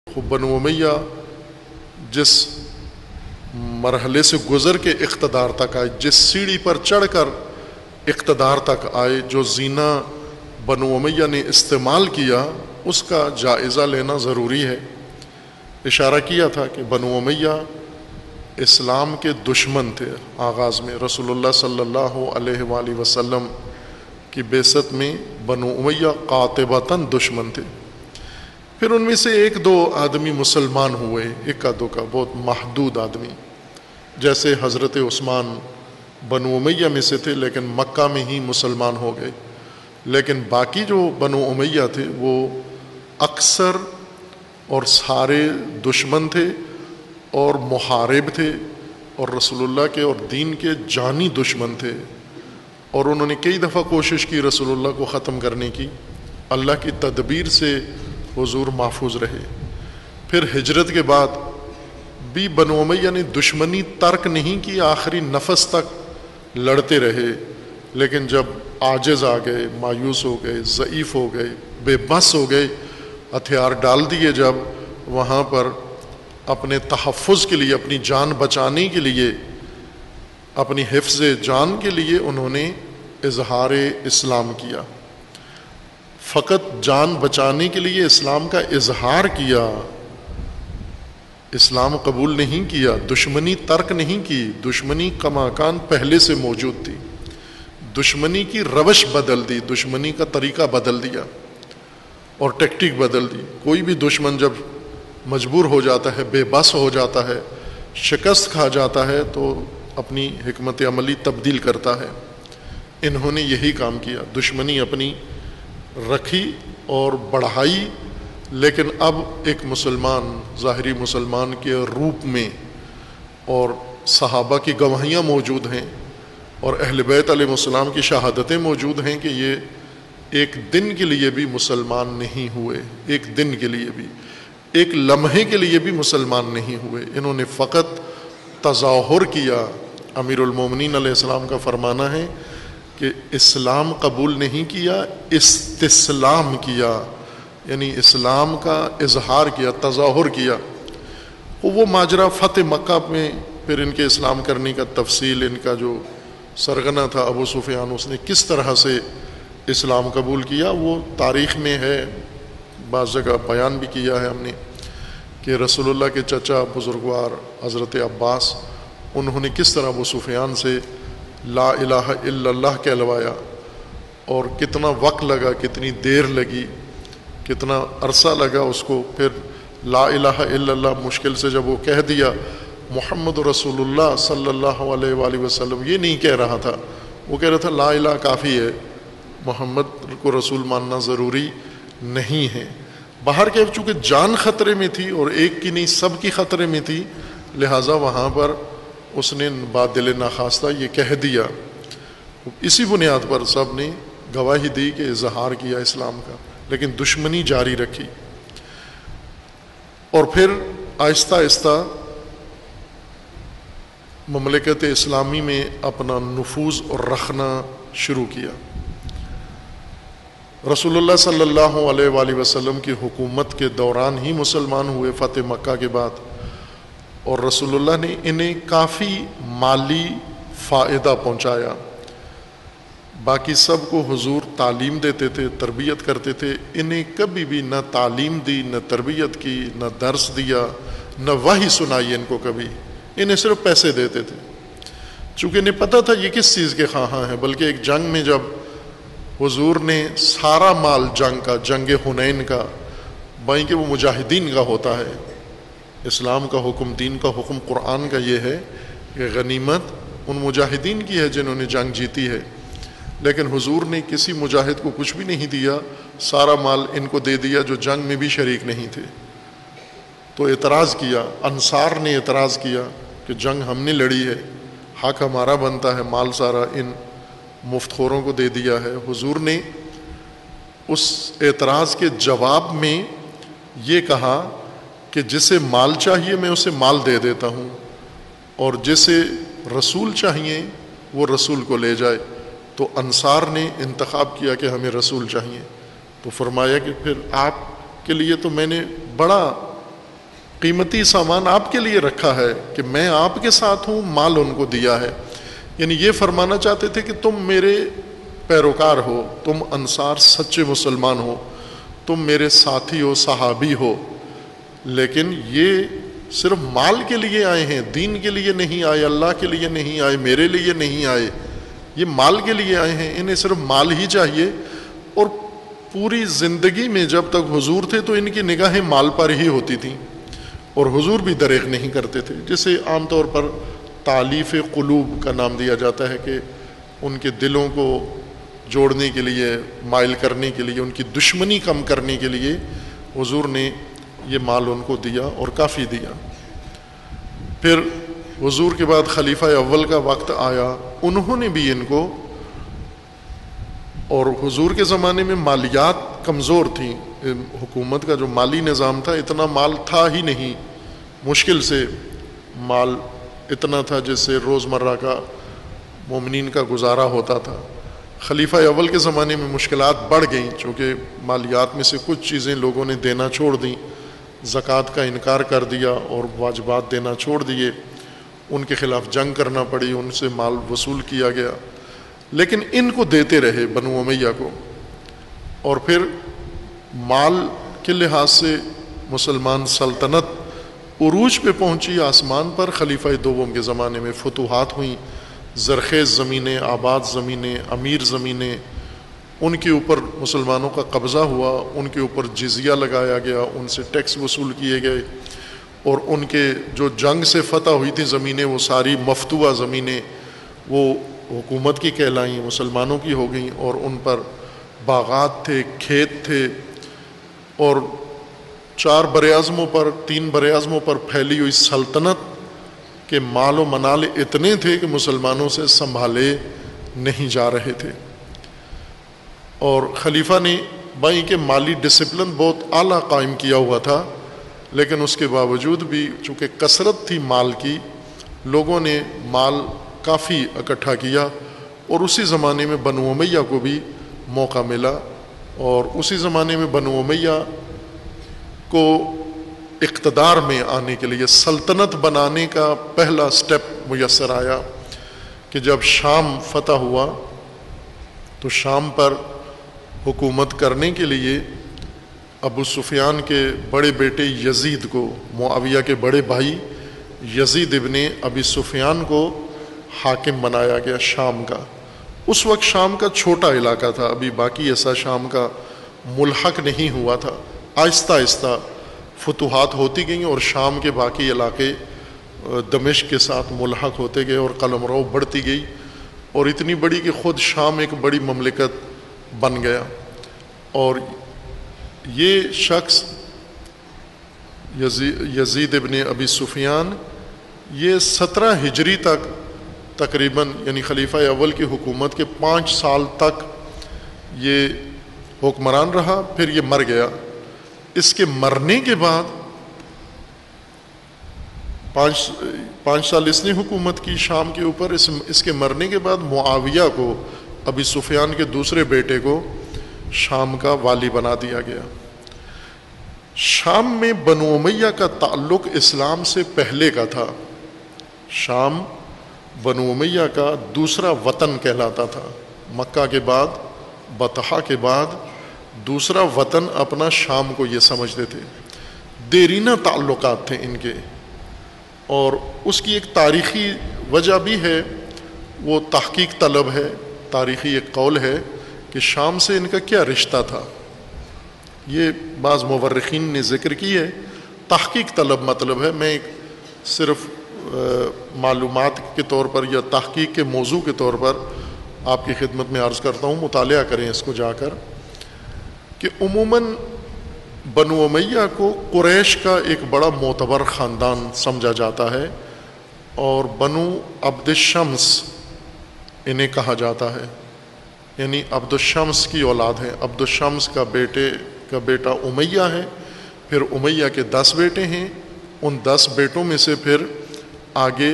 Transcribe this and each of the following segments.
بنو امیہ جس مرحلے سے گزر کے اقتدار تک آئے، جس سیڑھی پر چڑھ کر اقتدار تک آئے، جو زینہ بنو امیہ نے استعمال کیا، اس کا جائزہ لینا ضروری ہے۔ اشارہ کیا تھا کہ بنو امیہ اسلام کے دشمن تھے۔ آغاز میں رسول اللہ صلی اللہ علیہ وآلہ وسلم کی بعثت میں بنو امیہ قاطبتاً دشمن تھے۔ پھر ان میں سے ایک دو آدمی مسلمان ہوئے، اکا دکا، بہت محدود آدمی، جیسے حضرت عثمان بنو امیہ میں سے تھے لیکن مکہ میں ہی مسلمان ہو گئے۔ لیکن باقی جو بنو امیہ تھے وہ اکثر اور سارے دشمن تھے اور محارب تھے، اور رسول اللہ کے اور دین کے جانی دشمن تھے، اور انہوں نے کئی دفعہ کوشش کی رسول اللہ کو ختم کرنے کی۔ اللہ کی تدبیر سے حضور محفوظ رہے۔ پھر ہجرت کے بعد بھی بنو امیہ نے دشمنی ترک نہیں کی، آخری نفس تک لڑتے رہے، لیکن جب عاجز آ گئے، مایوس ہو گئے، ضعیف ہو گئے، بے بس ہو گئے، ہتھیار ڈال دیے، جب وہاں پر اپنے تحفظ کے لیے، اپنی جان بچانے کے لیے، اپنی حفظ جان کے لیے انہوں نے اظہار اسلام کیا، فقط جان بچانے کے لیے اسلام کا اظہار کیا، اسلام قبول نہیں کیا، دشمنی ترک نہیں کی۔ دشمنی کماکان پہلے سے موجود تھی، دشمنی کی روش بدل دی، دشمنی کا طریقہ بدل دیا اور ٹیکٹک بدل دی۔ کوئی بھی دشمن جب مجبور ہو جاتا ہے، بے بس ہو جاتا ہے، شکست کھا جاتا ہے، تو اپنی حکمت عملی تبدیل کرتا ہے۔ انہوں نے یہی کام کیا، دشمنی اپنی رکھی اور بڑھائی، لیکن اب ایک مسلمان، ظاہری مسلمان کے روپ میں، اور صحابہ کی گواہیاں موجود ہیں اور اہل بیت علیہ السلام کی شہادتیں موجود ہیں کہ یہ ایک دن کے لیے بھی مسلمان نہیں ہوئے، ایک دن کے لیے بھی، ایک لمحے کے لیے بھی مسلمان نہیں ہوئے۔ انہوں نے فقط تظاہر کیا۔ امیر المومنین علیہ السلام کا فرمانا ہے کہ اسلام قبول نہیں کیا، استسلام کیا، یعنی اسلام کا اظہار کیا، تظاہر کیا۔ وہ ماجرا فتح مکہ میں پھر ان کے اسلام کرنے کا تفصیل، ان کا جو سرغنہ تھا ابو سفیان، اس نے کس طرح سے اسلام قبول کیا، وہ تاریخ میں ہے، بعض جگہ بیان بھی کیا ہے ہم نے، کہ رسول اللہ کے چچا بزرگوار حضرت عباس، انہوں نے کس طرح ابو سفیان سے لا الہ الا اللہ کہلوایا، اور کتنا وقت لگا، کتنی دیر لگی، کتنا عرصہ لگا اس کو۔ پھر لا الہ الا اللہ مشکل سے جب وہ کہہ دیا، محمد رسول اللہ صلی اللہ علیہ وآلہ وسلم یہ نہیں کہہ رہا تھا، وہ کہہ رہا تھا لا الہ کافی ہے، محمد کو رسول ماننا ضروری نہیں ہے۔ باہر کے چونکہ جان خطرے میں تھی، اور ایک کی نہیں سب کی خطرے میں تھی، لہٰذا وہاں پر اس نے بادل ناخواستہ یہ کہہ دیا۔ اسی بنیاد پر سب نے گواہی دی کہ اظہار کیا اسلام کا، لیکن دشمنی جاری رکھی۔ اور پھر آہستہ آہستہ مملکت اسلامی میں اپنا نفوذ اور رکھنا شروع کیا۔ رسول اللہ صلی اللہ علیہ وآلہ وسلم کی حکومت کے دوران ہی مسلمان ہوئے فتح مکہ کے بعد، اور رسول اللہ نے انہیں کافی مالی فائدہ پہنچایا۔ باقی سب کو حضور تعلیم دیتے تھے، تربیت کرتے تھے، انہیں کبھی بھی نہ تعلیم دی، نہ تربیت کی، نہ درس دیا، نہ وحی سنائی ان کو کبھی، انہیں صرف پیسے دیتے تھے، چونکہ انہیں پتہ تھا یہ کس چیز کے خواہاں ہیں۔ بلکہ ایک جنگ میں جب حضور نے سارا مال جنگ کا، جنگ حنین کا، بائیں کہ وہ مجاہدین کا ہوتا ہے، اسلام کا حکم، دین کا حکم، قرآن کا یہ ہے کہ غنیمت ان مجاہدین کی ہے جنہوں نے جنگ جیتی ہے، لیکن حضور نے کسی مجاہد کو کچھ بھی نہیں دیا، سارا مال ان کو دے دیا جو جنگ میں بھی شریک نہیں تھے۔ تو اعتراض کیا، انصار نے اعتراض کیا کہ جنگ ہم نے لڑی ہے، حق ہمارا بنتا ہے، مال سارا ان مفت خوروں کو دے دیا ہے۔ حضور نے اس اعتراض کے جواب میں یہ کہا کہ جسے مال چاہیے میں اسے مال دے دیتا ہوں، اور جسے رسول چاہیے وہ رسول کو لے جائے۔ تو انصار نے انتخاب کیا کہ ہمیں رسول چاہیے، تو فرمایا کہ پھر آپ کے لیے تو میں نے بڑا قیمتی سامان آپ کے لیے رکھا ہے کہ میں آپ کے ساتھ ہوں، مال ان کو دیا ہے. یعنی یہ فرمانا چاہتے تھے کہ تم میرے پیروکار ہو، تم انصار سچے مسلمان ہو، تم میرے ساتھی ہو، صحابی ہو، لیکن یہ صرف مال کے لیے آئے ہیں، دین کے لیے نہیں آئے، اللہ کے لیے نہیں آئے، میرے لیے نہیں آئے، یہ مال کے لیے آئے ہیں، انہیں صرف مال ہی چاہیے. اور پوری زندگی میں جب تک حضور تھے تو ان کی نگاہیں مال پر ہی ہوتی تھیں، اور حضور بھی دریغ نہیں کرتے تھے. جسے عام طور پر تالیف قلوب کا نام دیا جاتا ہے، کہ ان کے دلوں کو جوڑنے کے لیے، مائل کرنے کے لیے، ان کی دشمنی کم کرنے کے لیے حضور نے یہ مال ان کو دیا اور کافی دیا. پھر حضور کے بعد خلیفہ اول کا وقت آیا، انہوں نے بھی ان کو، اور حضور کے زمانے میں مالیات کمزور تھیں، حکومت کا جو مالی نظام تھا اتنا مال تھا ہی نہیں، مشکل سے مال اتنا تھا جس سے روزمرہ کا مومنین کا گزارا ہوتا تھا. خلیفہ اول کے زمانے میں مشکلات بڑھ گئیں، چونکہ مالیات میں سے کچھ چیزیں لوگوں نے دینا چھوڑ دیں، زکوٰۃ کا انکار کر دیا اور واجبات دینا چھوڑ دیے، ان کے خلاف جنگ کرنا پڑی، ان سے مال وصول کیا گیا، لیکن ان کو دیتے رہے بنو امیہ کو. اور پھر مال کے لحاظ سے مسلمان سلطنت عروج پہ پہنچی آسمان پر. خلیفہ دوم کے زمانے میں فتوحات ہوئیں، زرخیز زمینیں، آباد زمینیں، امیر زمینیں، ان کے اوپر مسلمانوں کا قبضہ ہوا، ان کے اوپر جزیہ لگایا گیا، ان سے ٹیکس وصول کیے گئے، اور ان کے جو جنگ سے فتح ہوئی تھی زمینیں وہ ساری مفتوحہ زمینیں وہ حکومت کی کہلائیں، مسلمانوں کی ہو گئیں، اور ان پر باغات تھے، کھیت تھے، اور 4 براعظموں پر 3 براعظموں پر پھیلی ہوئی سلطنت کے مال و منال اتنے تھے کہ مسلمانوں سے سنبھالے نہیں جا رہے تھے. اور خلیفہ نے بھائی کہ مالی ڈسپلن بہت اعلیٰ قائم کیا ہوا تھا، لیکن اس کے باوجود بھی چونکہ کثرت تھی مال کی، لوگوں نے مال کافی اکٹھا کیا، اور اسی زمانے میں بنو امیہ کو بھی موقع ملا، اور اسی زمانے میں بنو امیہ کو اقتدار میں آنے کے لیے، سلطنت بنانے کا پہلا سٹیپ میسر آیا کہ جب شام فتح ہوا تو شام پر حکومت کرنے کے لیے ابو سفیان کے بڑے بیٹے یزید کو، معاویہ کے بڑے بھائی یزید ابن ابی سفیان کو حاکم بنایا گیا شام کا. اس وقت شام کا چھوٹا علاقہ تھا، ابھی باقی ایسا شام کا ملحق نہیں ہوا تھا. آہستہ آہستہ فتوحات ہوتی گئیں اور شام کے باقی علاقے دمشق کے ساتھ ملحق ہوتے گئے، اور قلمرو بڑھتی گئی، اور اتنی بڑی کہ خود شام ایک بڑی مملکت بن گیا. اور یہ شخص یزید ابن ابی سفیان یہ 17 ہجری تک تقریباً، یعنی خلیفہ اول کی حکومت کے 5 سال تک یہ حکمران رہا. پھر یہ مر گیا. اس کے مرنے کے بعد 5 سال اس نے حکومت کی شام کے اوپر. اس کے مرنے کے بعد معاویہ کو، ابی سفیان کے دوسرے بیٹے کو، شام کا والی بنا دیا گیا. شام میں بنو امیہ کا تعلق اسلام سے پہلے کا تھا. شام بنو امیہ کا دوسرا وطن کہلاتا تھا. مکہ کے بعد، بطحا کے بعد دوسرا وطن اپنا شام کو یہ سمجھتے تھے. دیرینہ تعلقات تھے ان کے، اور اس کی ایک تاریخی وجہ بھی ہے، وہ تحقیق طلب ہے. تاریخی ایک قول ہے کہ شام سے ان کا کیا رشتہ تھا. یہ بعض مورخین نے ذکر کی ہے. تحقیق طلب مطلب ہے، میں صرف معلومات کے طور پر یا تحقیق کے موضوع کے طور پر آپ کی خدمت میں عرض کرتا ہوں، مطالعہ کریں اس کو جا کر، کہ عموماً بنو امیہ کو قریش کا ایک بڑا معتبر خاندان سمجھا جاتا ہے، اور بنو عبد الشمس انہیں کہا جاتا ہے، یعنی عبد الشمس کی اولاد ہے. عبد الشمس کا بیٹا امیہ ہے، پھر امیہ کے 10 بیٹے ہیں. ان 10 بیٹوں میں سے پھر آگے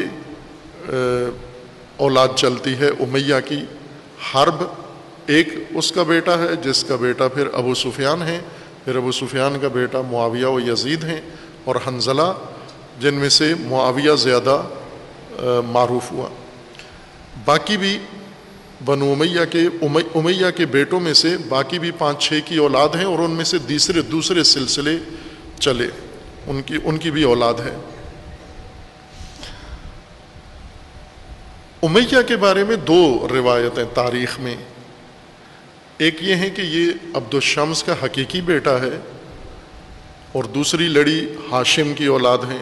اولاد چلتی ہے امیہ کی. حرب ایک اس کا بیٹا ہے، جس کا بیٹا پھر ابو سفیان ہے، پھر ابو سفیان کا بیٹا معاویہ و یزید ہیں، اور حنظلہ، جن میں سے معاویہ زیادہ معروف ہوا۔ باقی بھی بنو امیہ کے بیٹوں میں سے باقی بھی 5-6 کی اولاد ہیں، اور ان میں سے دوسرے سلسلے چلے، ان کی بھی اولاد ہے۔ امیہ کے بارے میں 2 روایتیں تاریخ میں، ایک یہ ہے کہ یہ عبد الشمس کا حقیقی بیٹا ہے، اور دوسری لڑی ہاشم کی اولاد ہیں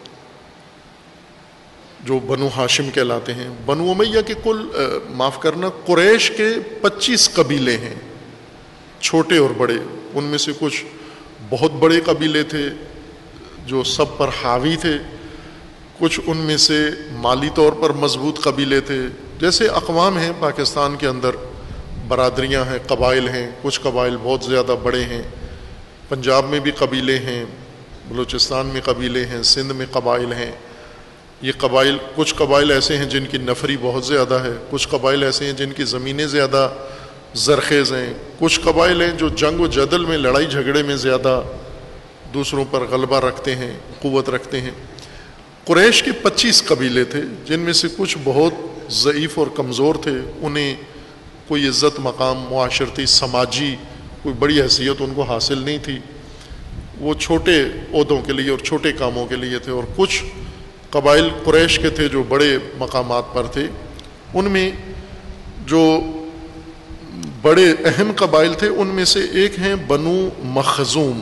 جو بنو ہاشم کہلاتے ہیں۔ بنو امیہ کے قریش کے 25 قبیلے ہیں، چھوٹے اور بڑے۔ ان میں سے کچھ بہت بڑے قبیلے تھے جو سب پر حاوی تھے، کچھ ان میں سے مالی طور پر مضبوط قبیلے تھے، جیسے اقوام ہیں پاکستان کے اندر، برادریاں ہیں، قبائل ہیں، کچھ قبائل بہت زیادہ بڑے ہیں، پنجاب میں بھی قبیلے ہیں، بلوچستان میں قبیلے ہیں، سندھ میں قبائل ہیں۔ یہ کچھ قبائل ایسے ہیں جن کی نفری بہت زیادہ ہے، کچھ قبائل ایسے ہیں جن کی زمینیں زیادہ زرخیز ہیں، کچھ قبائل ہیں جو جنگ و جدل میں، لڑائی جھگڑے میں زیادہ دوسروں پر غلبہ رکھتے ہیں، قوت رکھتے ہیں۔ قریش کے 25 قبیلے تھے، جن میں سے کچھ بہت ضعیف اور کمزور تھے، انہیں کوئی عزت مقام معاشرتی سماجی کوئی بڑی حیثیت ان کو حاصل نہیں تھی، وہ چھوٹے عہدوں کے لیے اور چھوٹے کاموں کے لیے تھے۔ اور کچھ قبائل قریش کے تھے جو بڑے مقامات پر تھے، ان میں جو بڑے اہم قبائل تھے ان میں سے ایک ہیں بنو مخزوم۔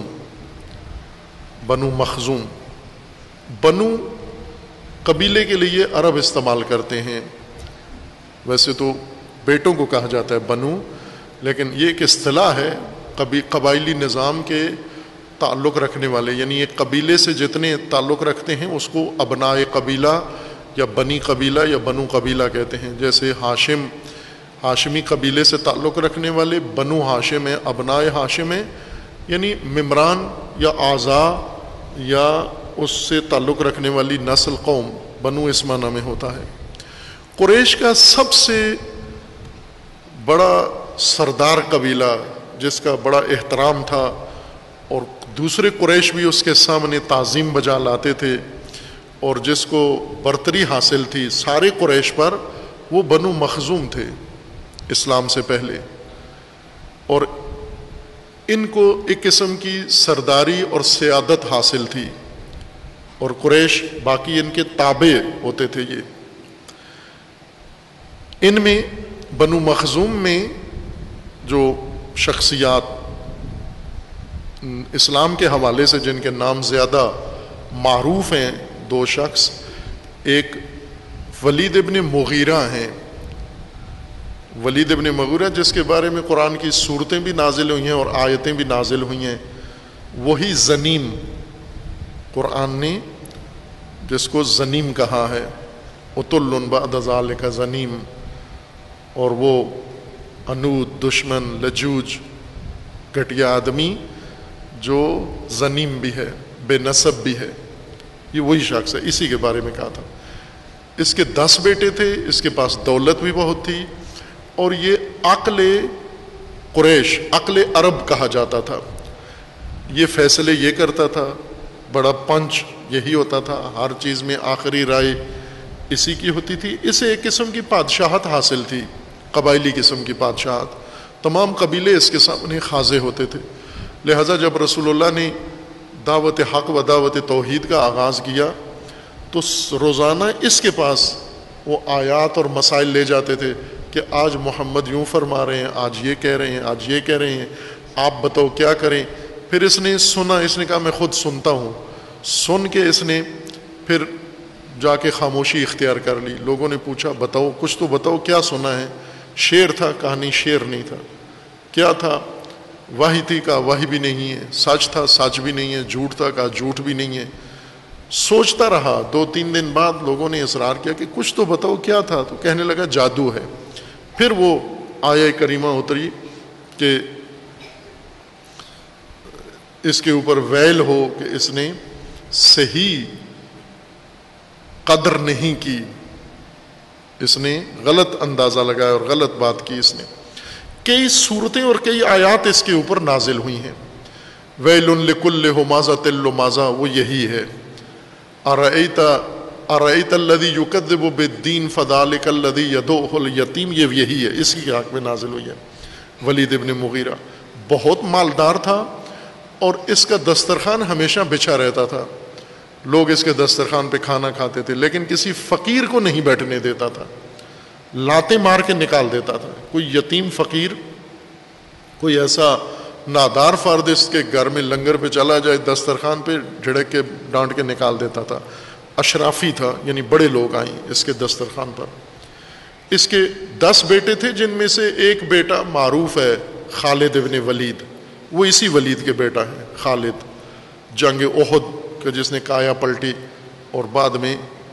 بنو قبیلے کے لیے عرب استعمال کرتے ہیں، ویسے تو بیٹوں کو کہا جاتا ہے بنو، لیکن یہ ایک اصطلاح ہے قبائلی نظام کے تعلق رکھنے والے، یعنی ایک قبیلے سے جتنے تعلق رکھتے ہیں اس کو ابناء قبیلہ یا بنی قبیلہ یا بنو قبیلہ کہتے ہیں۔ جیسے ہاشمی قبیلے سے تعلق رکھنے والے بنو ہاشم ہیں، ابناء ہاشم ہیں، یعنی ممران یا اعضاء یا اس سے تعلق رکھنے والی نسل قوم بنو اس معنی میں ہوتا ہے۔ قریش کا سب سے بڑا سردار قبیلہ جس کا بڑا احترام تھا اور دوسرے قریش بھی اس کے سامنے تعظیم بجا لاتے تھے اور جس کو برتری حاصل تھی سارے قریش پر، وہ بنو مخزوم تھے اسلام سے پہلے، اور ان کو ایک قسم کی سرداری اور سیادت حاصل تھی، اور قریش باقی ان کے تابع ہوتے تھے۔ یہ ان میں بنو مخزوم میں جو شخصیات اسلام کے حوالے سے جن کے نام زیادہ معروف ہیں، 2 شخص، ایک ولید ابن مغیرہ ہیں۔ ولید ابن مغیرہ جس کے بارے میں قرآن کی سورتیں بھی نازل ہوئی ہیں اور آیتیں بھی نازل ہوئی ہیں، وہی زنیم، قرآن نے جس کو زنیم کہا ہے، عتل بعد ذالک زنیم، اور وہ عنود، دشمن، لجوج، گھٹیا آدمی جو زنیم بھی ہے، بے نسب بھی ہے، یہ وہی شخص ہے، اسی کے بارے میں کہا تھا۔ اس کے 10 بیٹے تھے، اس کے پاس دولت بھی بہت تھی، اور یہ عقل قریش، عقل عرب کہا جاتا تھا۔ یہ فیصلے یہ کرتا تھا، بڑا پنچ یہی ہوتا تھا، ہر چیز میں آخری رائے اسی کی ہوتی تھی۔ اسے ایک قسم کی بادشاہت حاصل تھی، قبائلی قسم کی بادشاہت، تمام قبیلے اس کے سامنے خاضع ہوتے تھے۔ لہٰذا جب رسول اللہ نے دعوت حق و دعوت توحید کا آغاز کیا تو روزانہ اس کے پاس وہ آیات اور مسائل لے جاتے تھے کہ آج محمد یوں فرما رہے ہیں، آج یہ کہہ رہے ہیں، آج یہ کہہ رہے ہیں، آپ بتاؤ کیا کریں۔ پھر اس نے سنا، اس نے کہا میں خود سنتا ہوں، سن کے اس نے پھر جا کے خاموشی اختیار کر لی۔ لوگوں نے پوچھا بتاؤ، کچھ تو بتاؤ، کیا سنا ہے؟ شعر تھا؟ کہانی شعر نہیں تھا۔ کیا تھا؟ وحی تھی؟ کہا وحی بھی نہیں ہے۔ سچ تھا؟ سچ بھی نہیں ہے۔ جھوٹ تھا؟ کہا جھوٹ بھی نہیں ہے۔ سوچتا رہا، 2-3 دن بعد لوگوں نے اصرار کیا کہ کچھ تو بتاؤ کیا تھا، تو کہنے لگا جادو ہے۔ پھر وہ آیہ کریمہ اتری کہ اس کے اوپر ویل ہو کہ اس نے صحیح قدر نہیں کی، اس نے غلط اندازہ لگایا اور غلط بات کی۔ اس نے کئی صورتیں اور کئی آیات اس کے اوپر نازل ہوئی ہیں۔ ویل لکل ہمازۃ لمازہ وہ یہی ہے. ارأیت الذی یکذب بالدین فذلک الذی یدعو الیتیم، یہ یہی ہے، اسی کے حق میں نازل ہوئی ہے. ولید ابن مغیرہ بہت مالدار تھا اور اس کا دسترخوان ہمیشہ بچھا رہتا تھا. لوگ اس کے دسترخوان پہ کھانا کھاتے تھے، لیکن کسی فقیر کو نہیں بیٹھنے دیتا تھا، لاتیں مار کے نکال دیتا تھا. کوئی یتیم فقیر، کوئی ایسا نادار فرد اس کے گھر میں لنگر پہ چلا جائے، دسترخوان پہ جھڑک کے ڈانٹ کے نکال دیتا تھا. اشرافی تھا، یعنی بڑے لوگ آئیں اس کے دسترخوان پر. اس کے 10 بیٹے تھے، جن میں سے ایک بیٹا معروف ہے خالد ابن ولید، وہ اسی ولید کے بیٹا ہے. خالد جنگ احد کہ جس نے کایا پلٹی اور بعد میں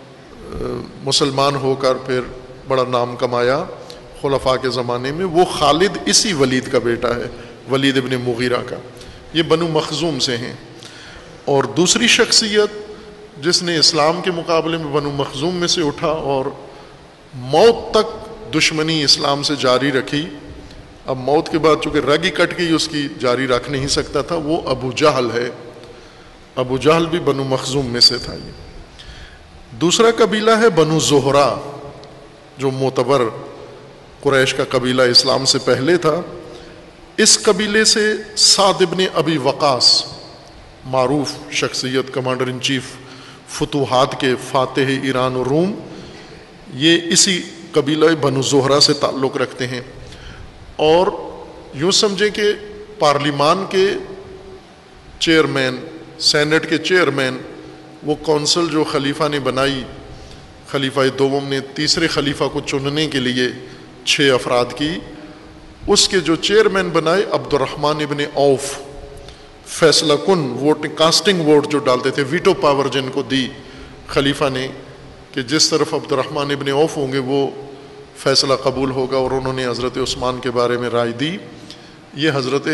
مسلمان ہو کر پھر بڑا نام کمایا خلفاء کے زمانے میں، وہ خالد اسی ولید کا بیٹا ہے، ولید ابن مغیرہ کا. یہ بنو مخزوم سے ہیں. اور دوسری شخصیت جس نے اسلام کے مقابلے میں بنو مخزوم میں سے اٹھا اور موت تک دشمنی اسلام سے جاری رکھی، اب موت کے بعد چونکہ رگ ہی کٹ گئی اس کی، جاری رکھ نہیں سکتا تھا، وہ ابو جہل ہے. ابو جہل بھی بنو مخزوم میں سے تھا. یہ دوسرا قبیلہ ہے بنو زہرہ، جو معتبر قریش کا قبیلہ اسلام سے پہلے تھا. اس قبیلے سے سعد ابن ابی وقاص، معروف شخصیت، کمانڈر ان چیف فتوحات کے، فاتح ایران و روم، یہ اسی قبیلہ بنو زہرہ سے تعلق رکھتے ہیں. اور یوں سمجھیں کہ پارلیمان کے چیئرمین، سینٹ کے چیئرمین، وہ کونسل جو خلیفہ نے بنائی، خلیفہ دوم نے تیسرے خلیفہ کو چننے کے لیے 6 افراد کی، اس کے جو چیئرمین بنائے عبد الرحمن ابن عوف، فیصلہ کن ووٹ، کاسٹنگ ووٹ جو ڈالتے تھے، ویٹو پاور جن کو دی خلیفہ نے کہ جس طرف عبد الرحمن ابن عوف ہوں گے وہ فیصلہ قبول ہوگا، اور انہوں نے حضرت عثمان کے بارے میں رائے دی. یہ حضرت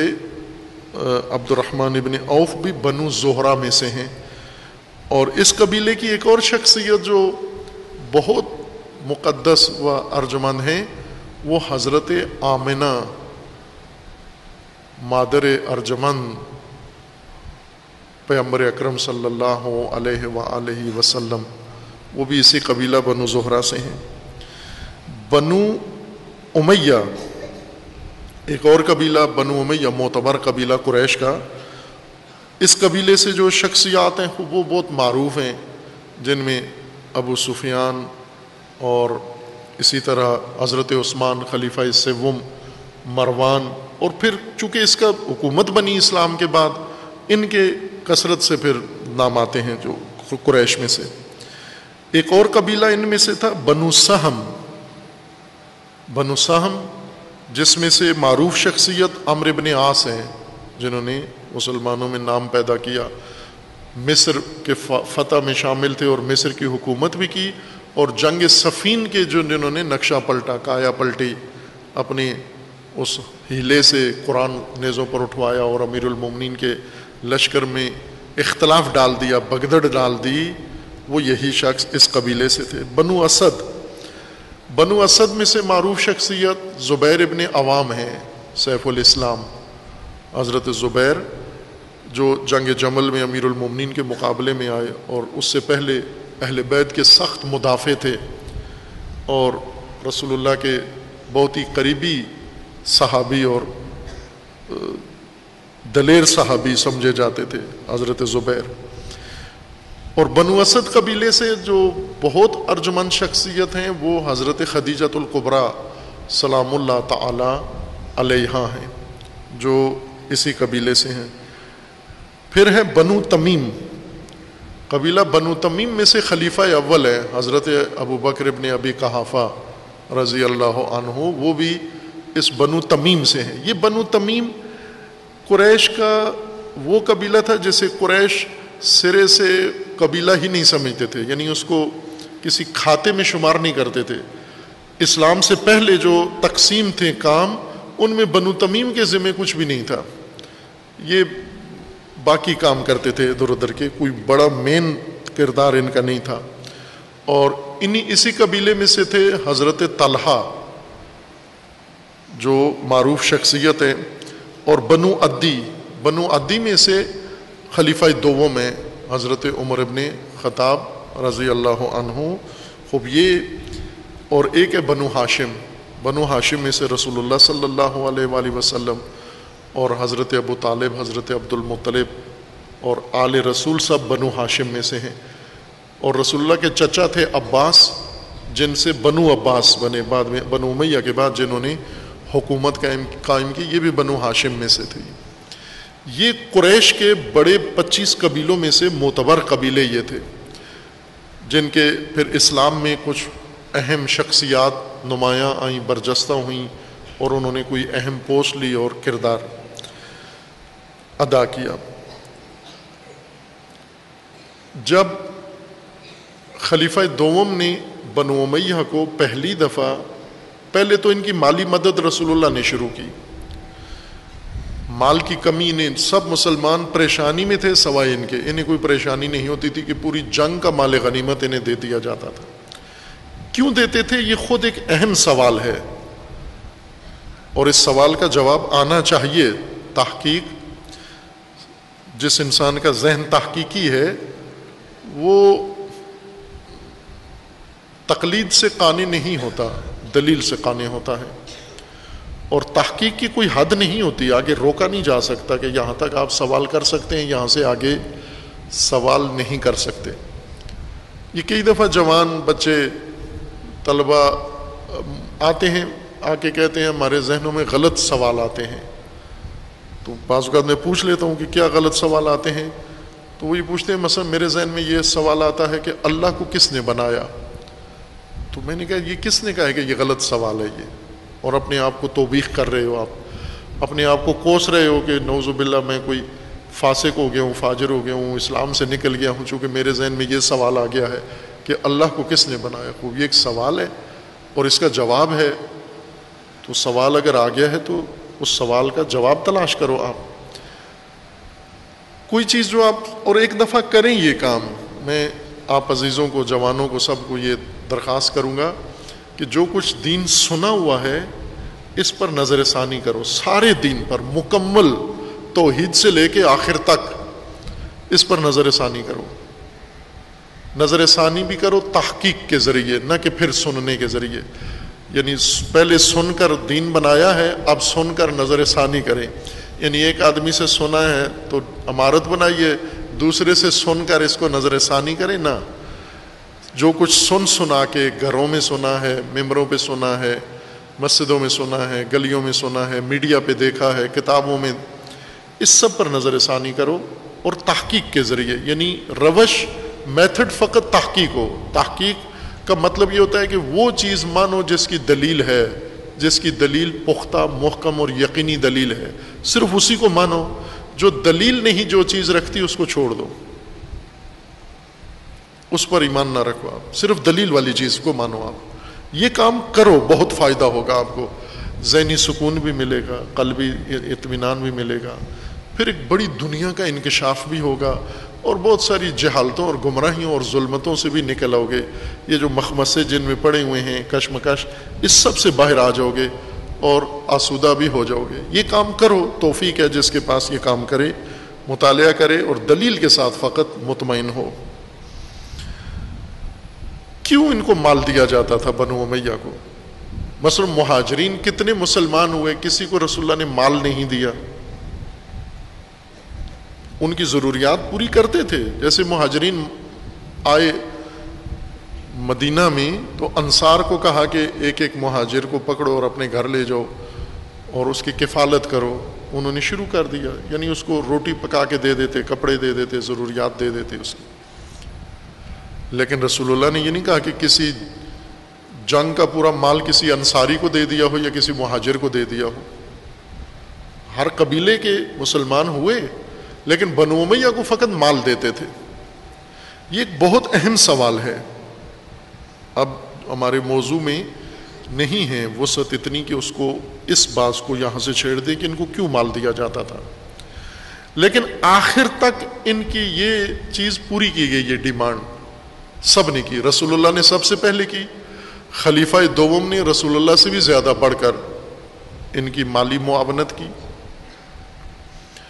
عبد الرحمن ابن عوف بھی بنو زہرہ میں سے ہیں. اور اس قبیلے کی ایک اور شخصیت جو بہت مقدس و ارجمند ہیں، وہ حضرت آمنہ مادر ارجمند پیغمبر اکرم صلی اللہ علیہ وآلہ وسلم، وہ بھی اسی قبیلہ بنو زہرہ سے ہیں. بنو امیہ ایک اور قبیلہ، بنو امیہ معتبر قبیلہ قریش کا. اس قبیلے سے جو شخصیات ہیں وہ بہت معروف ہیں، جن میں ابو سفیان اور اسی طرح حضرت عثمان خلیفہ سوم، مروان، اور پھر چونکہ اس کا حکومت بنی اسلام کے بعد، ان کے کثرت سے پھر نام آتے ہیں جو قریش میں سے. ایک اور قبیلہ ان میں سے تھا بنو سہم. بنو سہم جس میں سے معروف شخصیت عمرو بن عاص ہیں، جنہوں نے مسلمانوں میں نام پیدا کیا، مصر کے فتح میں شامل تھے اور مصر کی حکومت بھی کی، اور جنگ صفین کے جنہوں نے نقشہ پلٹا، کایا پلٹی، اپنے اس ہیلے سے قرآن نیزوں پر اٹھوایا اور امیر المومنین کے لشکر میں اختلاف ڈال دیا، بگدڑ ڈال دی، وہ یہی شخص اس قبیلے سے تھے. بنو اسد، بنو اسد میں سے معروف شخصیت زبیر ابن عوام ہیں، سیف الاسلام. حضرت زبیر جو جنگ جمل میں امیر المومنین کے مقابلے میں آئے اور اس سے پہلے اہل بیت کے سخت مدافع تھے اور رسول اللہ کے بہت ہی قریبی صحابی اور دلیر صحابی سمجھے جاتے تھے حضرت زبیر. اور بنو اسد قبیلے سے جو بہت ارجمند شخصیت ہیں وہ حضرت خدیجۃ الکبریٰ سلام اللہ تعالی علیہا ہیں، جو اسی قبیلے سے ہیں. پھر ہے بنو تمیم. قبیلہ بنو تمیم میں سے خلیفہ اول ہے حضرت ابو بکر ابن ابی قحافہ رضی اللہ عنہ، وہ بھی اس بنو تمیم سے ہیں. یہ بنو تمیم قریش کا وہ قبیلہ تھا جسے قریش سرے سے قبیلہ ہی نہیں سمجھتے تھے، یعنی اس کو کسی کھاتے میں شمار نہیں کرتے تھے. اسلام سے پہلے جو تقسیم تھے کام، ان میں بنو تمیم کے ذمہ کچھ بھی نہیں تھا. یہ باقی کام کرتے تھے ادھر ادھر کے، کوئی بڑا مین کردار ان کا نہیں تھا. اور اسی قبیلے میں سے تھے حضرت طلحہ جو معروف شخصیت ہے، اور بنو عدی بنو عدی میں سے خلیفہ دوم ہے حضرت عمر ابن خطاب رضی اللہ عنہ. خوب یہ اور ایک ہے بنو ہاشم. بنو ہاشم میں سے رسول اللہ صلی اللہ علیہ وآلہ وسلم اور حضرت ابو طالب، حضرت عبد المطلب اور آل رسول سب بنو ہاشم میں سے ہیں. اور رسول اللہ کے چچا تھے عباس، جن سے بنو عباس بنے بعد میں، بنو امیہ کے بعد جنہوں نے حکومت قائم کی، یہ بھی بنو ہاشم میں سے تھے. یہ قریش کے بڑے 25 قبیلوں میں سے معتبر قبیلے یہ تھے، جن کے پھر اسلام میں کچھ اہم شخصیات نمایاں آئیں، برجستہ ہوئیں اور انہوں نے کوئی اہم پوسٹ لی اور کردار ادا کیا. جب خلیفہ دوم نے بنو امیہ کو پہلی دفعہ، پہلے تو ان کی مالی مدد رسول اللہ نے شروع کی. مال کی کمی نے، سب مسلمان پریشانی میں تھے سوائے ان کے. انہیں کوئی پریشانی نہیں ہوتی تھی کہ پوری جنگ کا مال غنیمت انہیں دے دیا جاتا تھا. کیوں دیتے تھے؟ یہ خود ایک اہم سوال ہے اور اس سوال کا جواب آنا چاہیے. تحقیق، جس انسان کا ذہن تحقیقی ہے وہ تقلید سے قانع نہیں ہوتا، دلیل سے قانع ہوتا ہے. اور تحقیق کی کوئی حد نہیں ہوتی، آگے روکا نہیں جا سکتا کہ یہاں تک آپ سوال کر سکتے ہیں، یہاں سے آگے سوال نہیں کر سکتے. یہ کئی دفعہ جوان بچے طلبہ آتے ہیں، آ کے کہتے ہیں ہمارے ذہنوں میں غلط سوال آتے ہیں. تو بعض اوقات میں پوچھ لیتا ہوں کہ کیا غلط سوال آتے ہیں؟ تو وہی پوچھتے ہیں مثلا میرے ذہن میں یہ سوال آتا ہے کہ اللہ کو کس نے بنایا؟ تو میں نے کہا یہ کس نے کہا ہے کہ یہ غلط سوال ہے یہ؟ اور اپنے آپ کو توبیخ کر رہے ہو، آپ اپنے آپ کو کوس رہے ہو کہ نعوذ باللہ میں کوئی فاسق ہو گیا ہوں، فاجر ہو گیا ہوں، اسلام سے نکل گیا ہوں، چونکہ میرے ذہن میں یہ سوال آ گیا ہے کہ اللہ کو کس نے بنایا. خوب، یہ ایک سوال ہے اور اس کا جواب ہے. تو سوال اگر آ گیا ہے تو اس سوال کا جواب تلاش کرو. کوئی چیز جو آپ اور ایک دفعہ کریں یہ کام. میں آپ عزیزوں کو، جوانوں کو، سب کو یہ درخواست کروں گا کہ جو کچھ دین سنا ہوا ہے اس پر نظر ثانی کرو، سارے دین پر مکمل، توحید سے لے کے آخر تک اس پر نظر ثانی کرو. نظر ثانی بھی کرو تحقیق کے ذریعے، نہ کہ پھر سننے کے ذریعے. یعنی پہلے سن کر دین بنایا ہے، اب سن کر نظر ثانی کریں. یعنی ایک آدمی سے سنا ہے تو عمارت بنائیے، دوسرے سے سن کر اس کو نظر ثانی کریں نہ. جو کچھ سنا کے گھروں میں سنا ہے، ممبروں پہ سنا ہے، مسجدوں میں سنا ہے، گلیوں میں سنا ہے، میڈیا پہ دیکھا ہے، کتابوں میں، اس سب پر نظر ثانی کرو اور تحقیق کے ذریعے. یعنی روش، میتھڈ فقط تحقیق ہو. تحقیق کا مطلب یہ ہوتا ہے کہ وہ چیز مانو جس کی دلیل ہے، جس کی دلیل پختہ، محکم اور یقینی دلیل ہے، صرف اسی کو مانو. جو دلیل نہیں جو چیز رکھتی اس کو چھوڑ دو، اس پر ایمان نہ رکھو. آپ صرف دلیل والی چیز کو مانو. آپ یہ کام کرو، بہت فائدہ ہوگا آپ کو. ذہنی سکون بھی ملے گا، قلبی اطمینان بھی ملے گا، پھر ایک بڑی دنیا کا انکشاف بھی ہوگا اور بہت ساری جہالتوں اور گمراہیوں اور ظلمتوں سے بھی نکل آؤ گے. یہ جو مخمصے جن میں پڑے ہوئے ہیں، کشمکش، اس سب سے باہر آ جاؤ گے اور آسودہ بھی ہو جاؤ گے. یہ کام کرو. توفیق ہے جس کے پاس یہ کام کرے، مطالعہ کرے اور دلیل کے ساتھ فقط مطمئن ہو. کیوں ان کو مال دیا جاتا تھا بنو امیہ کو؟ مثلا مہاجرین کتنے مسلمان ہوئے، کسی کو رسول اللہ نے مال نہیں دیا. ان کی ضروریات پوری کرتے تھے. جیسے مہاجرین آئے مدینہ میں تو انصار کو کہا کہ ایک ایک مہاجر کو پکڑو اور اپنے گھر لے جاؤ اور اس کی کفالت کرو. انہوں نے شروع کر دیا. یعنی اس کو روٹی پکا کے دے دیتے، کپڑے دے دیتے، ضروریات دے دیتے اس کی. لیکن رسول اللہ نے یہ نہیں کہا کہ کسی جنگ کا پورا مال کسی انصاری کو دے دیا ہو یا کسی مہاجر کو دے دیا ہو. ہر قبیلے کے مسلمان ہوئے لیکن بنو امیہ کو فقط مال دیتے تھے. یہ ایک بہت اہم سوال ہے. اب ہمارے موضوع میں نہیں ہے وسعت اتنی کہ اس کو، اس بات کو یہاں سے چھیڑ دیں کہ ان کو کیوں مال دیا جاتا تھا. لیکن آخر تک ان کی یہ چیز پوری کی گئی. یہ ڈیمانڈ سب نے کی. رسول اللہ نے سب سے پہلے کی، خلیفہ دوم نے رسول اللہ سے بھی زیادہ بڑھ کر ان کی مالی معاونت کی.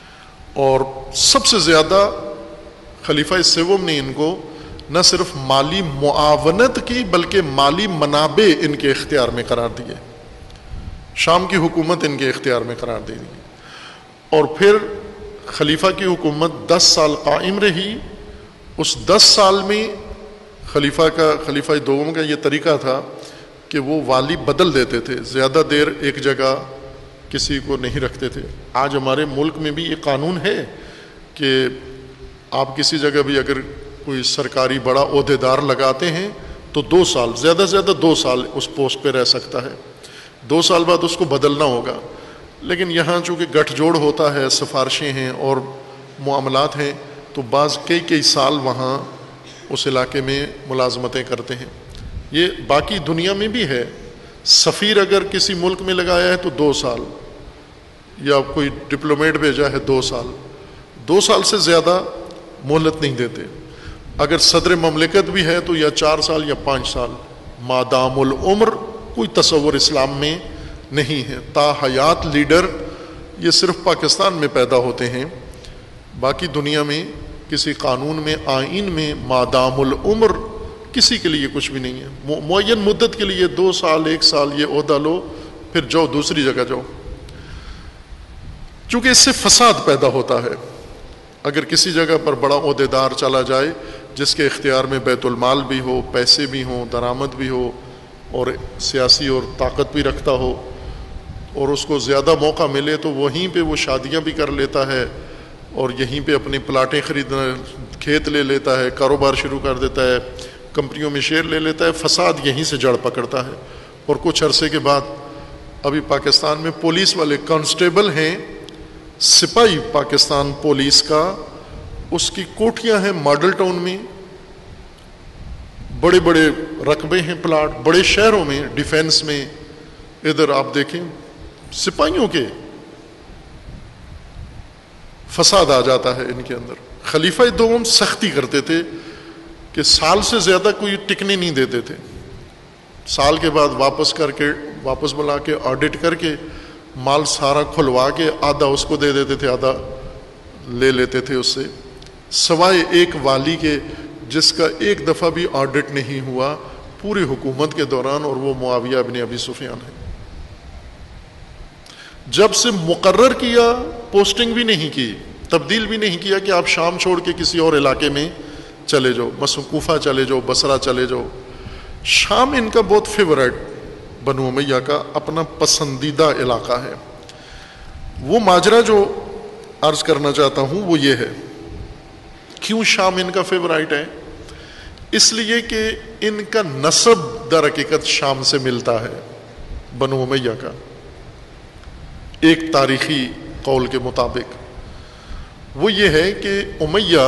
اور سب سے زیادہ خلیفہ سوم نے ان کو نہ صرف مالی معاونت کی بلکہ مالی منابع ان کے اختیار میں قرار دیے، شام کی حکومت ان کے اختیار میں قرار دے دی، اور پھر خلیفہ کی حکومت 10 سال قائم رہی۔ اس 10 سال میں خلیفہ دوم کا یہ طریقہ تھا کہ وہ والی بدل دیتے تھے، زیادہ دیر ایک جگہ کسی کو نہیں رکھتے تھے۔ آج ہمارے ملک میں بھی یہ قانون ہے کہ آپ کسی جگہ بھی اگر کوئی سرکاری بڑا عہدیدار لگاتے ہیں تو 2 سال، زیادہ سے زیادہ 2 سال اس پوسٹ پہ رہ سکتا ہے، 2 سال بعد اس کو بدلنا ہوگا۔ لیکن یہاں چونکہ گٹھ جوڑ ہوتا ہے، سفارشیں ہیں اور معاملات ہیں، تو بعض کئی سال وہاں اس علاقے میں ملازمتیں کرتے ہیں۔ یہ باقی دنیا میں بھی ہے، سفیر اگر کسی ملک میں لگایا ہے تو 2 سال، یا کوئی ڈپلومیٹ بھیجا ہے 2 سال، 2 سال سے زیادہ مہلت نہیں دیتے۔ اگر صدر مملکت بھی ہے تو یا 4 سال یا 5 سال، مادام العمر کوئی تصور اسلام میں نہیں ہے۔ تا حیات لیڈر یہ صرف پاکستان میں پیدا ہوتے ہیں، باقی دنیا میں کسی قانون میں، آئین میں مادام العمر کسی کے لیے کچھ بھی نہیں ہے۔ معین مدت کے لیے 2 سال 1 سال یہ عہدہ لو، پھر جاؤ دوسری جگہ جاؤ، چونکہ اس سے فساد پیدا ہوتا ہے۔ اگر کسی جگہ پر بڑا عہدیدار چلا جائے جس کے اختیار میں بیت المال بھی ہو، پیسے بھی ہوں، درآمد بھی ہو، اور سیاسی اور طاقت بھی رکھتا ہو، اور اس کو زیادہ موقع ملے تو وہیں پہ وہ شادیاں بھی کر لیتا ہے، اور یہیں پہ اپنی پلاٹیں خریدنا، کھیت لے لیتا ہے، کاروبار شروع کر دیتا ہے، کمپنیوں میں شیئر لے لیتا ہے، فساد یہیں سے جڑ پکڑتا ہے۔ اور کچھ عرصے کے بعد ابھی پاکستان میں پولیس والے کانسٹیبل ہیں، سپاہی پاکستان پولیس کا، اس کی کوٹھیاں ہیں ماڈل ٹاؤن میں، بڑے بڑے رقبے ہیں، پلاٹ بڑے شہروں میں، ڈیفینس میں، ادھر آپ دیکھیں سپاہیوں کے فساد آ جاتا ہے ان کے اندر۔ خلیفہ دوم سختی کرتے تھے کہ سال سے زیادہ کوئی ٹکنے نہیں دیتے تھے، سال کے بعد واپس بلا کے آڈٹ کر کے مال سارا کھلوا کے آدھا اس کو دے دیتے تھے، آدھا لے لیتے تھے اس سے، سوائے ایک والی کے جس کا ایک دفعہ بھی آڈٹ نہیں ہوا پوری حکومت کے دوران، اور وہ معاویہ ابن ابی سفیان ہے۔ جب سے مقرر کیا، پوسٹنگ بھی نہیں کی، تبدیل بھی نہیں کیا کہ آپ شام چھوڑ کے کسی اور علاقے میں چلے جاؤ، مثلا کوفہ چلے جاؤ، بصرہ چلے جاؤ۔ شام ان کا بہت فیورٹ، بنو امیہ کا اپنا پسندیدہ علاقہ ہے۔ وہ ماجرا جو عرض کرنا چاہتا ہوں وہ یہ ہے، کیوں شام ان کا فیورائٹ ہے؟ اس لیے کہ ان کا نسب در حقیقت شام سے ملتا ہے، بنو امیہ کا، ایک تاریخی قول کے مطابق۔ وہ یہ ہے کہ امیہ،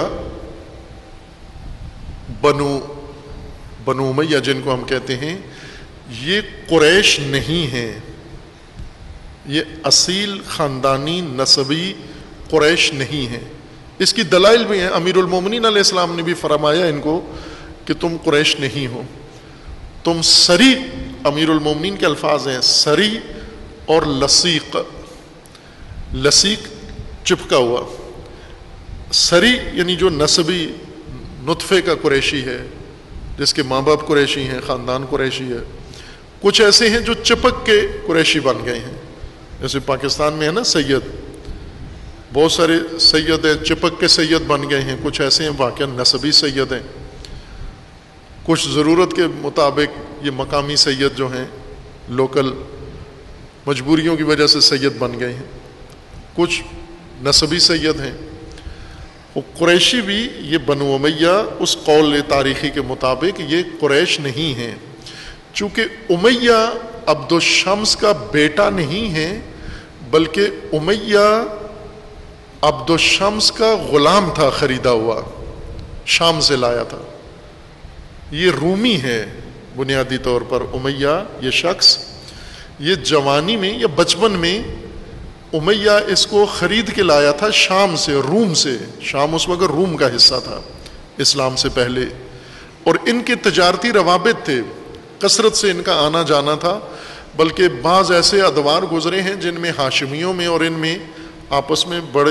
بنو امیہ جن کو ہم کہتے ہیں، یہ قریش نہیں ہیں، یہ اصیل خاندانی نسبی قریش نہیں ہیں۔ اس کی دلائل بھی ہیں، امیر المومنین علیہ السلام نے بھی فرمایا ان کو کہ تم قریش نہیں ہو، تم سری، امیر المومنین کے الفاظ ہیں، سری اور لصیق، لصیق چپکا ہوا، سری یعنی جو نسبی نطفے کا قریشی ہے، جس کے ماں باپ قریشی ہیں، خاندان قریشی ہے۔ کچھ ایسے ہیں جو چپک کے قریشی بن گئے ہیں، جیسے پاکستان میں ہے نا سید، بہت سارے سید ہیں چپک کے سید بن گئے ہیں، کچھ ایسے ہیں واقعا نسبی سید ہیں، کچھ ضرورت کے مطابق یہ مقامی سید جو ہیں لوکل مجبوریوں کی وجہ سے سید بن گئے ہیں، کچھ نسبی سید ہیں۔ وہ قریشی بھی، یہ بنو امیہ اس قول تاریخی کے مطابق یہ قریش نہیں ہیں، چونکہ امیہ عبد الشمس کا بیٹا نہیں ہے، بلکہ امیہ عبد الشمس کا غلام تھا، خریدا ہوا، شام سے لایا تھا۔ یہ رومی ہے بنیادی طور پر امیہ، یہ شخص، یہ جوانی میں یا بچپن میں امیہ اس کو خرید کے لایا تھا شام سے، روم سے۔ شام اس وقت روم کا حصہ تھا اسلام سے پہلے، اور ان کے تجارتی روابط تھے، کثرت سے ان کا آنا جانا تھا، بلکہ بعض ایسے ادوار گزرے ہیں جن میں ہاشمیوں میں اور ان میں آپس میں بڑی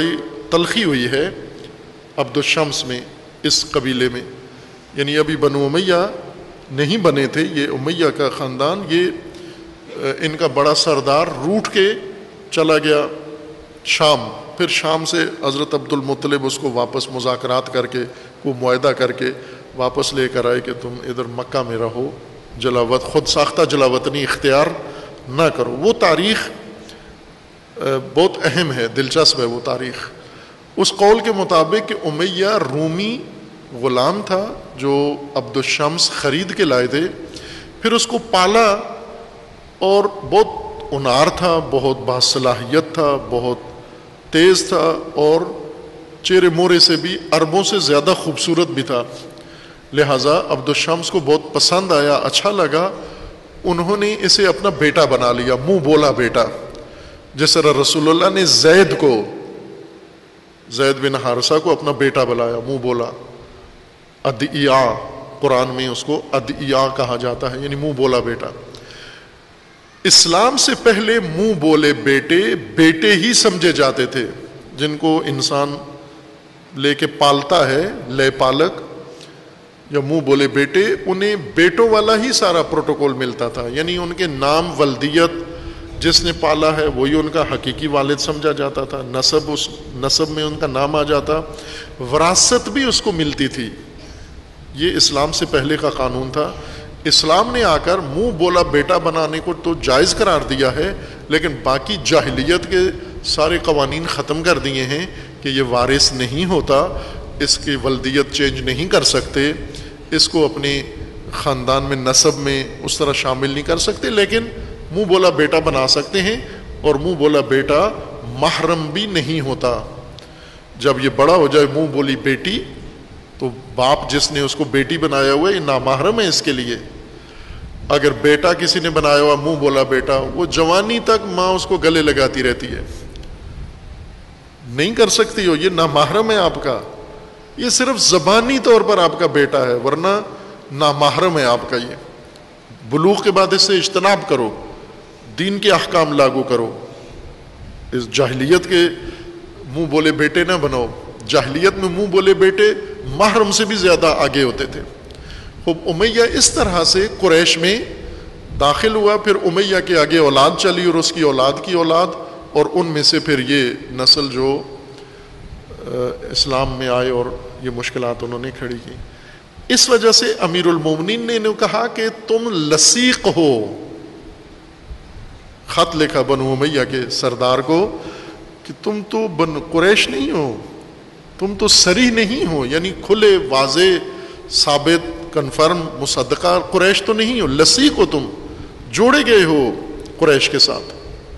تلخی ہوئی ہے عبد الشمس میں، اس قبیلے میں، یعنی ابھی بنو امیہ نہیں بنے تھے، یہ امیہ کا خاندان، یہ ان کا بڑا سردار روٹ کے چلا گیا شام، پھر شام سے حضرت عبد المطلب اس کو واپس مذاکرات کر کے کو معاہدہ کر کے واپس لے کر آئے کہ تم ادھر مکہ میں رہو، جلاوط خود ساختہ جلاوطنی اختیار نہ کرو۔ وہ تاریخ بہت اہم ہے، دلچسپ ہے وہ تاریخ۔ اس قول کے مطابق کہ امیہ رومی غلام تھا جو عبد الشمس خرید کے لائے تھے، پھر اس کو پالا اور بہت انار تھا، بہت باصلاحیت تھا، بہت تیز تھا، اور چہرے مورے سے بھی عربوں سے زیادہ خوبصورت بھی تھا، لہٰذا عبد الشمس کو بہت پسند آیا، اچھا لگا، انہوں نے اسے اپنا بیٹا بنا لیا، منہ بولا بیٹا۔ جس طرح رسول اللہ نے زید بن حارثہ کو اپنا بیٹا بلایا، منہ بولا، ادعیا، قرآن میں اس کو ادعیا کہا جاتا ہے، یعنی منہ بولا بیٹا۔ اسلام سے پہلے منہ بولے بیٹے ہی سمجھے جاتے تھے، جن کو انسان لے کے پالتا ہے، لے پالک یا منہ بولے بیٹے، انہیں بیٹوں والا ہی سارا پروٹوکول ملتا تھا، یعنی ان کے نام، ولدیت، جس نے پالا ہے وہی ان کا حقیقی والد سمجھا جاتا تھا، اس نسب میں ان کا نام آ جاتا، وراثت بھی اس کو ملتی تھی۔ یہ اسلام سے پہلے کا قانون تھا۔ اسلام نے آ کر منہ بولا بیٹا بنانے کو تو جائز قرار دیا ہے، لیکن باقی جاہلیت کے سارے قوانین ختم کر دیے ہیں کہ یہ وارث نہیں ہوتا، اس کی ولدیت چینج نہیں کر سکتے، اس کو اپنے خاندان میں، نسب میں اس طرح شامل نہیں کر سکتے، لیکن منہ بولا بیٹا بنا سکتے ہیں، اور منہ بولا بیٹا محرم بھی نہیں ہوتا۔ جب یہ بڑا ہو جائے منہ بولی بیٹی، تو باپ جس نے اس کو بیٹی بنایا ہوا ہے یہ نامحرم ہے اس کے لیے۔ اگر بیٹا کسی نے بنایا ہوا منہ بولا بیٹا، وہ جوانی تک ماں اس کو گلے لگاتی رہتی ہے، نہیں کر سکتی ہو، یہ نامحرم ہے آپ کا، یہ صرف زبانی طور پر آپ کا بیٹا ہے، ورنہ نامحرم ہے آپ کا۔ یہ بلوغ کے بعد اس سے اجتناب کرو، دین کے احکام لاگو کرو، اس جاہلیت کے منہ بولے بیٹے نہ بنو۔ جاہلیت میں منہ بولے بیٹے محرم سے بھی زیادہ آگے ہوتے تھے۔ خوب امیہ اس طرح سے قریش میں داخل ہوا، پھر امیہ کے آگے اولاد چلی اور اس کی اولاد کی اولاد، اور ان میں سے پھر یہ نسل جو اسلام میں آئے اور یہ مشکلات انہوں نے کھڑی کی۔ اس وجہ سے امیر المومنین نے انہیں کہا کہ تم لصیق ہو، خط لکھا بنو امیہ کے سردار کو کہ تم تو بن قریش نہیں ہو، تم تو سری نہیں ہو، یعنی کھلے واضح ثابت کنفرم مصدقہ قریش تو نہیں ہو، لصیق ہو، تم جوڑے گئے ہو قریش کے ساتھ۔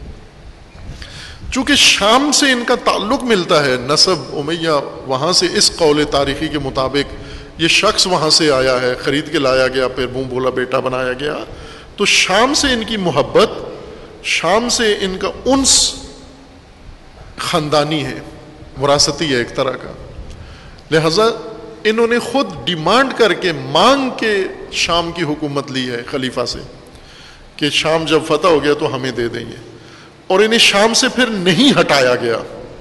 چونکہ شام سے ان کا تعلق ملتا ہے، نسب امیہ وہاں سے، اس قول تاریخی کے مطابق یہ شخص وہاں سے آیا ہے، خرید کے لایا گیا، پھر منہ بولا بیٹا بنایا گیا، تو شام سے ان کی محبت، شام سے ان کا انس خاندانی ہے، وراثتی ہے ایک طرح کا، لہذا انہوں نے خود ڈیمانڈ کر کے، مانگ کے شام کی حکومت لی ہے خلیفہ سے کہ شام جب فتح ہو گیا تو ہمیں دے دیں گے، اور انہیں شام سے پھر نہیں ہٹایا گیا۔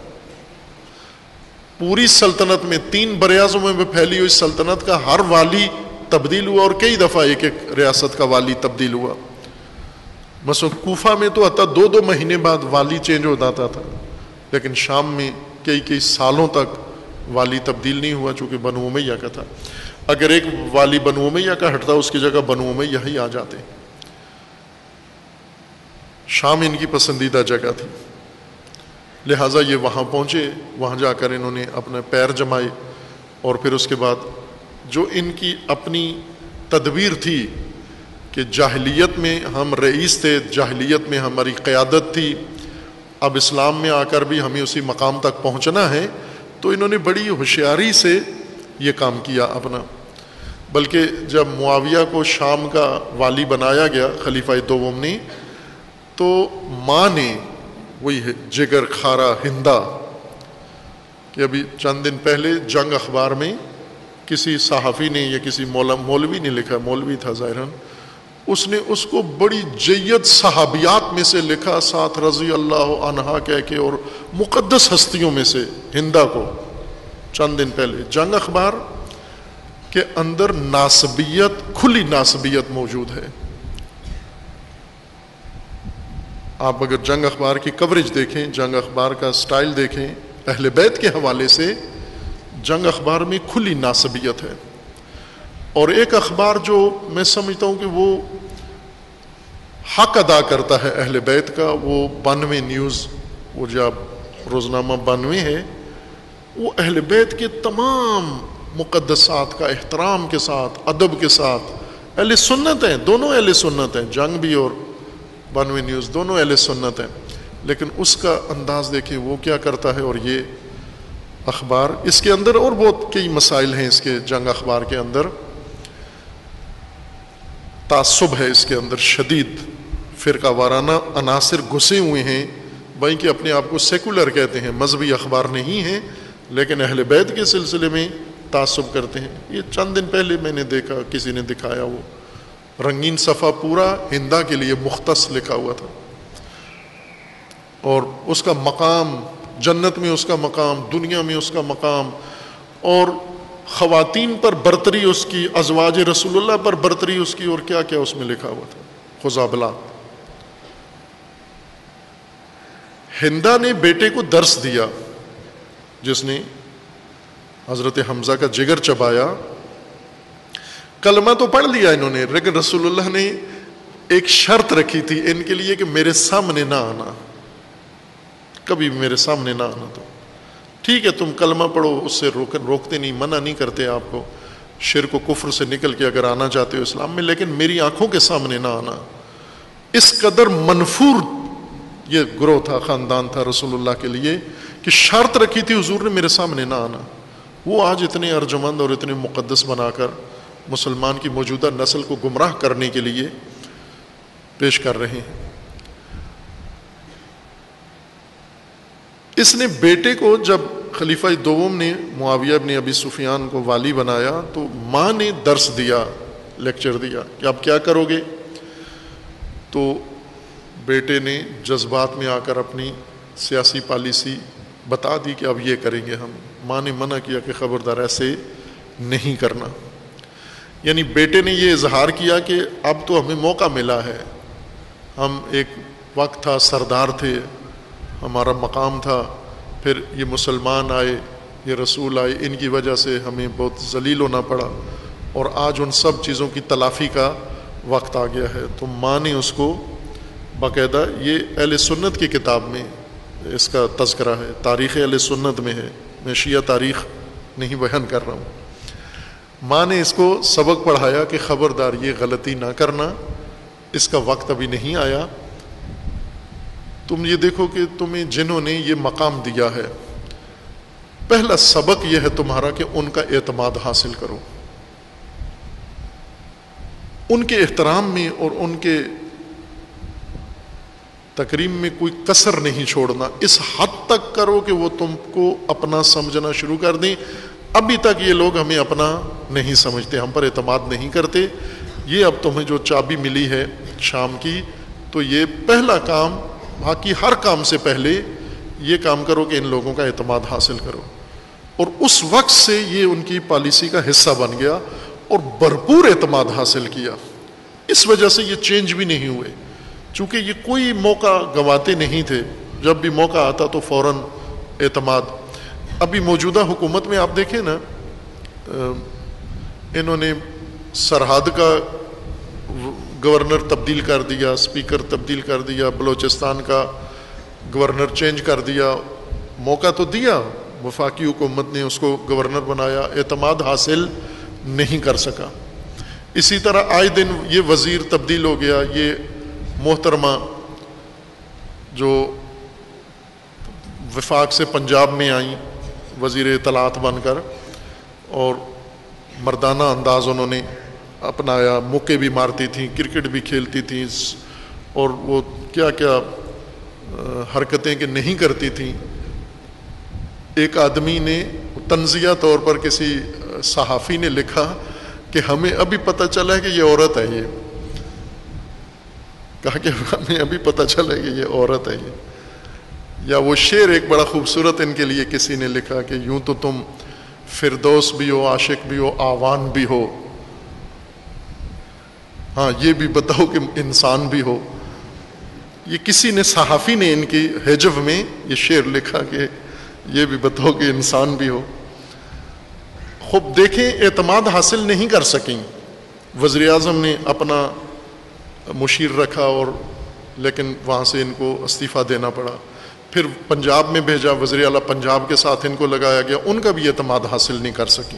پوری سلطنت میں 3 براعظموں میں پھیلی ہوئی سلطنت کا ہر والی تبدیل ہوا، اور کئی دفعہ ایک ریاست کا والی تبدیل ہوا۔ مثلا کوفہ میں تو حتیٰ 2 مہینے بعد والی چینج ہو جاتا تھا، لیکن شام میں کئی سالوں تک والی تبدیل نہیں ہوا، چونکہ بنو امیہ کا تھا۔ اگر ایک والی بنو امیہ کا ہٹتا، اس کی جگہ بنو امیہ ہی آ جاتے۔ شام ان کی پسندیدہ جگہ تھی، لہٰذا یہ وہاں پہنچے، وہاں جا کر انہوں نے اپنے پیر جمائے، اور پھر اس کے بعد جو ان کی اپنی تدبیر تھی کہ جاہلیت میں ہم رئیس تھے، جاہلیت میں ہماری قیادت تھی، اب اسلام میں آ کر بھی ہمیں اسی مقام تک پہنچنا ہے، تو انہوں نے بڑی ہوشیاری سے یہ کام کیا اپنا۔ بلکہ جب معاویہ کو شام کا والی بنایا گیا خلیفہ دوم نے، تو ماں نے، وہی جگر خارا ہندا، کہ ابھی چند دن پہلے جنگ اخبار میں کسی صحافی نے یا کسی مولوی نے لکھا، مولوی تھا ظاہراً، اس نے اس کو بڑی جید صحابیات میں سے لکھا، ساتھ رضی اللہ عنہا کہہ کے، اور مقدس ہستیوں میں سے ہندا کو چند دن پہلے جنگ اخبار کے اندر ناسبیت، کھلی ناسبیت موجود ہے. آپ اگر جنگ اخبار کی کوریج دیکھیں، جنگ اخبار کا سٹائل دیکھیں، اہل بیت کے حوالے سے جنگ اخبار میں کھلی ناسبیت ہے. اور ایک اخبار جو میں سمجھتا ہوں کہ وہ حق ادا کرتا ہے اہل بیت کا، وہ 92 نیوز، وہ جب روزنامہ 92 ہے، وہ اہل بیت کے تمام مقدسات کا احترام کے ساتھ، ادب کے ساتھ، اہل سنت ہیں، دونوں اہل سنت ہیں، جنگ بھی اور 92 نیوز دونوں اہل سنت ہیں، لیکن اس کا انداز دیکھیں وہ کیا کرتا ہے. اور یہ اخبار، اس کے اندر اور بہت کئی مسائل ہیں، اس کے جنگ اخبار کے اندر تعصب ہے، اس کے اندر شدید فرقہ وارانہ عناصر گھسے ہوئے ہیں. بھائی کہ اپنے آپ کو سیکولر کہتے ہیں، مذہبی اخبار نہیں ہیں، لیکن اہل بیت کے سلسلے میں تعصب کرتے ہیں. یہ چند دن پہلے میں نے دیکھا، کسی نے دکھایا، وہ رنگین صفحہ پورا ہندا کے لیے مختص لکھا ہوا تھا، اور اس کا مقام جنت میں، اس کا مقام دنیا میں، اس کا مقام، اور خواتین پر برتری اس کی، ازواج رسول اللہ پر برتری اس کی، اور کیا کیا اس میں لکھا ہوا تھا، خزعبلات. ہندا نے بیٹے کو درس دیا، جس نے حضرت حمزہ کا جگر چبایا. کلمہ تو پڑھ لیا انہوں نے، لیکن رسول اللہ نے ایک شرط رکھی تھی ان کے لیے کہ میرے سامنے نہ آنا، کبھی میرے سامنے نہ آنا. تو ٹھیک ہے تم کلمہ پڑھو، اس سے روکتے نہیں، منع نہیں کرتے آپ کو، شرک و کفر سے نکل کے اگر آنا چاہتے ہو اسلام میں، لیکن میری آنکھوں کے سامنے نہ آنا. اس قدر منفور یہ گروہ تھا، خاندان تھا رسول اللہ کے لیے، کہ شرط رکھی تھی حضور نے میرے سامنے نہ آنا. وہ آج اتنے ارجمند اور اتنے مقدس بنا کر مسلمان کی موجودہ نسل کو گمراہ کرنے کے لیے پیش کر رہے ہیں. اس نے بیٹے کو، جب خلیفہ دوم نے معاویہ بن ابی سفیان کو والی بنایا، تو ماں نے درس دیا، لیکچر دیا کہ آپ کیا کرو گے. تو بیٹے نے جذبات میں آ کر اپنی سیاسی پالیسی بتا دی کہ اب یہ کریں گے ہم. ماں نے منع کیا کہ خبردار ایسے نہیں کرنا. یعنی بیٹے نے یہ اظہار کیا کہ اب تو ہمیں موقع ملا ہے، ہم ایک وقت تھا سردار تھے، ہمارا مقام تھا، پھر یہ مسلمان آئے، یہ رسول آئے، ان کی وجہ سے ہمیں بہت ذلیل ہونا پڑا، اور آج ان سب چیزوں کی تلافی کا وقت آ گیا ہے. تو ماں نے اس کو باقاعدہ، یہ اہل سنت کی کتاب میں اس کا تذکرہ ہے، تاریخ اہل سنت میں ہے، میں شیعہ تاریخ نہیں بیان کر رہا ہوں. ماں نے اس کو سبق پڑھایا کہ خبردار یہ غلطی نہ کرنا، اس کا وقت ابھی نہیں آیا. تم یہ دیکھو کہ تمہیں جنہوں نے یہ مقام دیا ہے، پہلا سبق یہ ہے تمہارا کہ ان کا اعتماد حاصل کرو، ان کے احترام میں اور ان کے تکریم میں کوئی کسر نہیں چھوڑنا. اس حد تک کرو کہ وہ تم کو اپنا سمجھنا شروع کر دیں. ابھی تک یہ لوگ ہمیں اپنا نہیں سمجھتے، ہم پر اعتماد نہیں کرتے. یہ اب تمہیں جو چابی ملی ہے شام کی، تو یہ پہلا کام، باقی ہر کام سے پہلے یہ کام کرو کہ ان لوگوں کا اعتماد حاصل کرو. اور اس وقت سے یہ ان کی پالیسی کا حصہ بن گیا اور بھرپور اعتماد حاصل کیا. اس وجہ سے یہ چینج بھی نہیں ہوئے، چونکہ یہ کوئی موقع گنواتے نہیں تھے، جب بھی موقع آتا تو فوراً اعتماد. ابھی موجودہ حکومت میں آپ دیکھیں نا، انہوں نے سرحد کا گورنر تبدیل کر دیا، اسپیکر تبدیل کر دیا، بلوچستان کا گورنر چینج کر دیا. موقع تو دیا، وفاقی حکومت نے اس کو گورنر بنایا، اعتماد حاصل نہیں کر سکا. اسی طرح آئے دن یہ وزیر تبدیل ہو گیا. یہ محترمہ جو وفاق سے پنجاب میں آئیں وزیر اطلاعات بن کر، اور مردانہ انداز انہوں نے اپنایا، مکے بھی مارتی تھیں، کرکٹ بھی کھیلتی تھیں، اور وہ کیا کیا حرکتیں کہ نہیں کرتی تھیں. ایک آدمی نے طنزیہ طور پر، کسی صحافی نے لکھا کہ ہمیں ابھی پتہ چلا ہے کہ یہ عورت ہے. یہ کہا کہ ہمیں ابھی پتہ چلا کہ یہ عورت ہے یہ. یا وہ شعر ایک بڑا خوبصورت ان کے لیے کسی نے لکھا کہ یوں تو تم فردوس بھی ہو، عاشق بھی ہو، آوان بھی ہو، ہاں یہ بھی بتاؤ کہ انسان بھی ہو. یہ کسی نے صحافی نے ان کی حجب میں یہ شعر لکھا کہ یہ بھی بتاؤ کہ انسان بھی ہو. خوب دیکھیں اعتماد حاصل نہیں کر سکیں. وزیر اعظم نے اپنا مشیر رکھا اور لیکن وہاں سے ان کو استعفیٰ دینا پڑا. پھر پنجاب میں بھیجا، وزیر اعلیٰ پنجاب کے ساتھ ان کو لگایا گیا، ان کا بھی اعتماد حاصل نہیں کر سکی.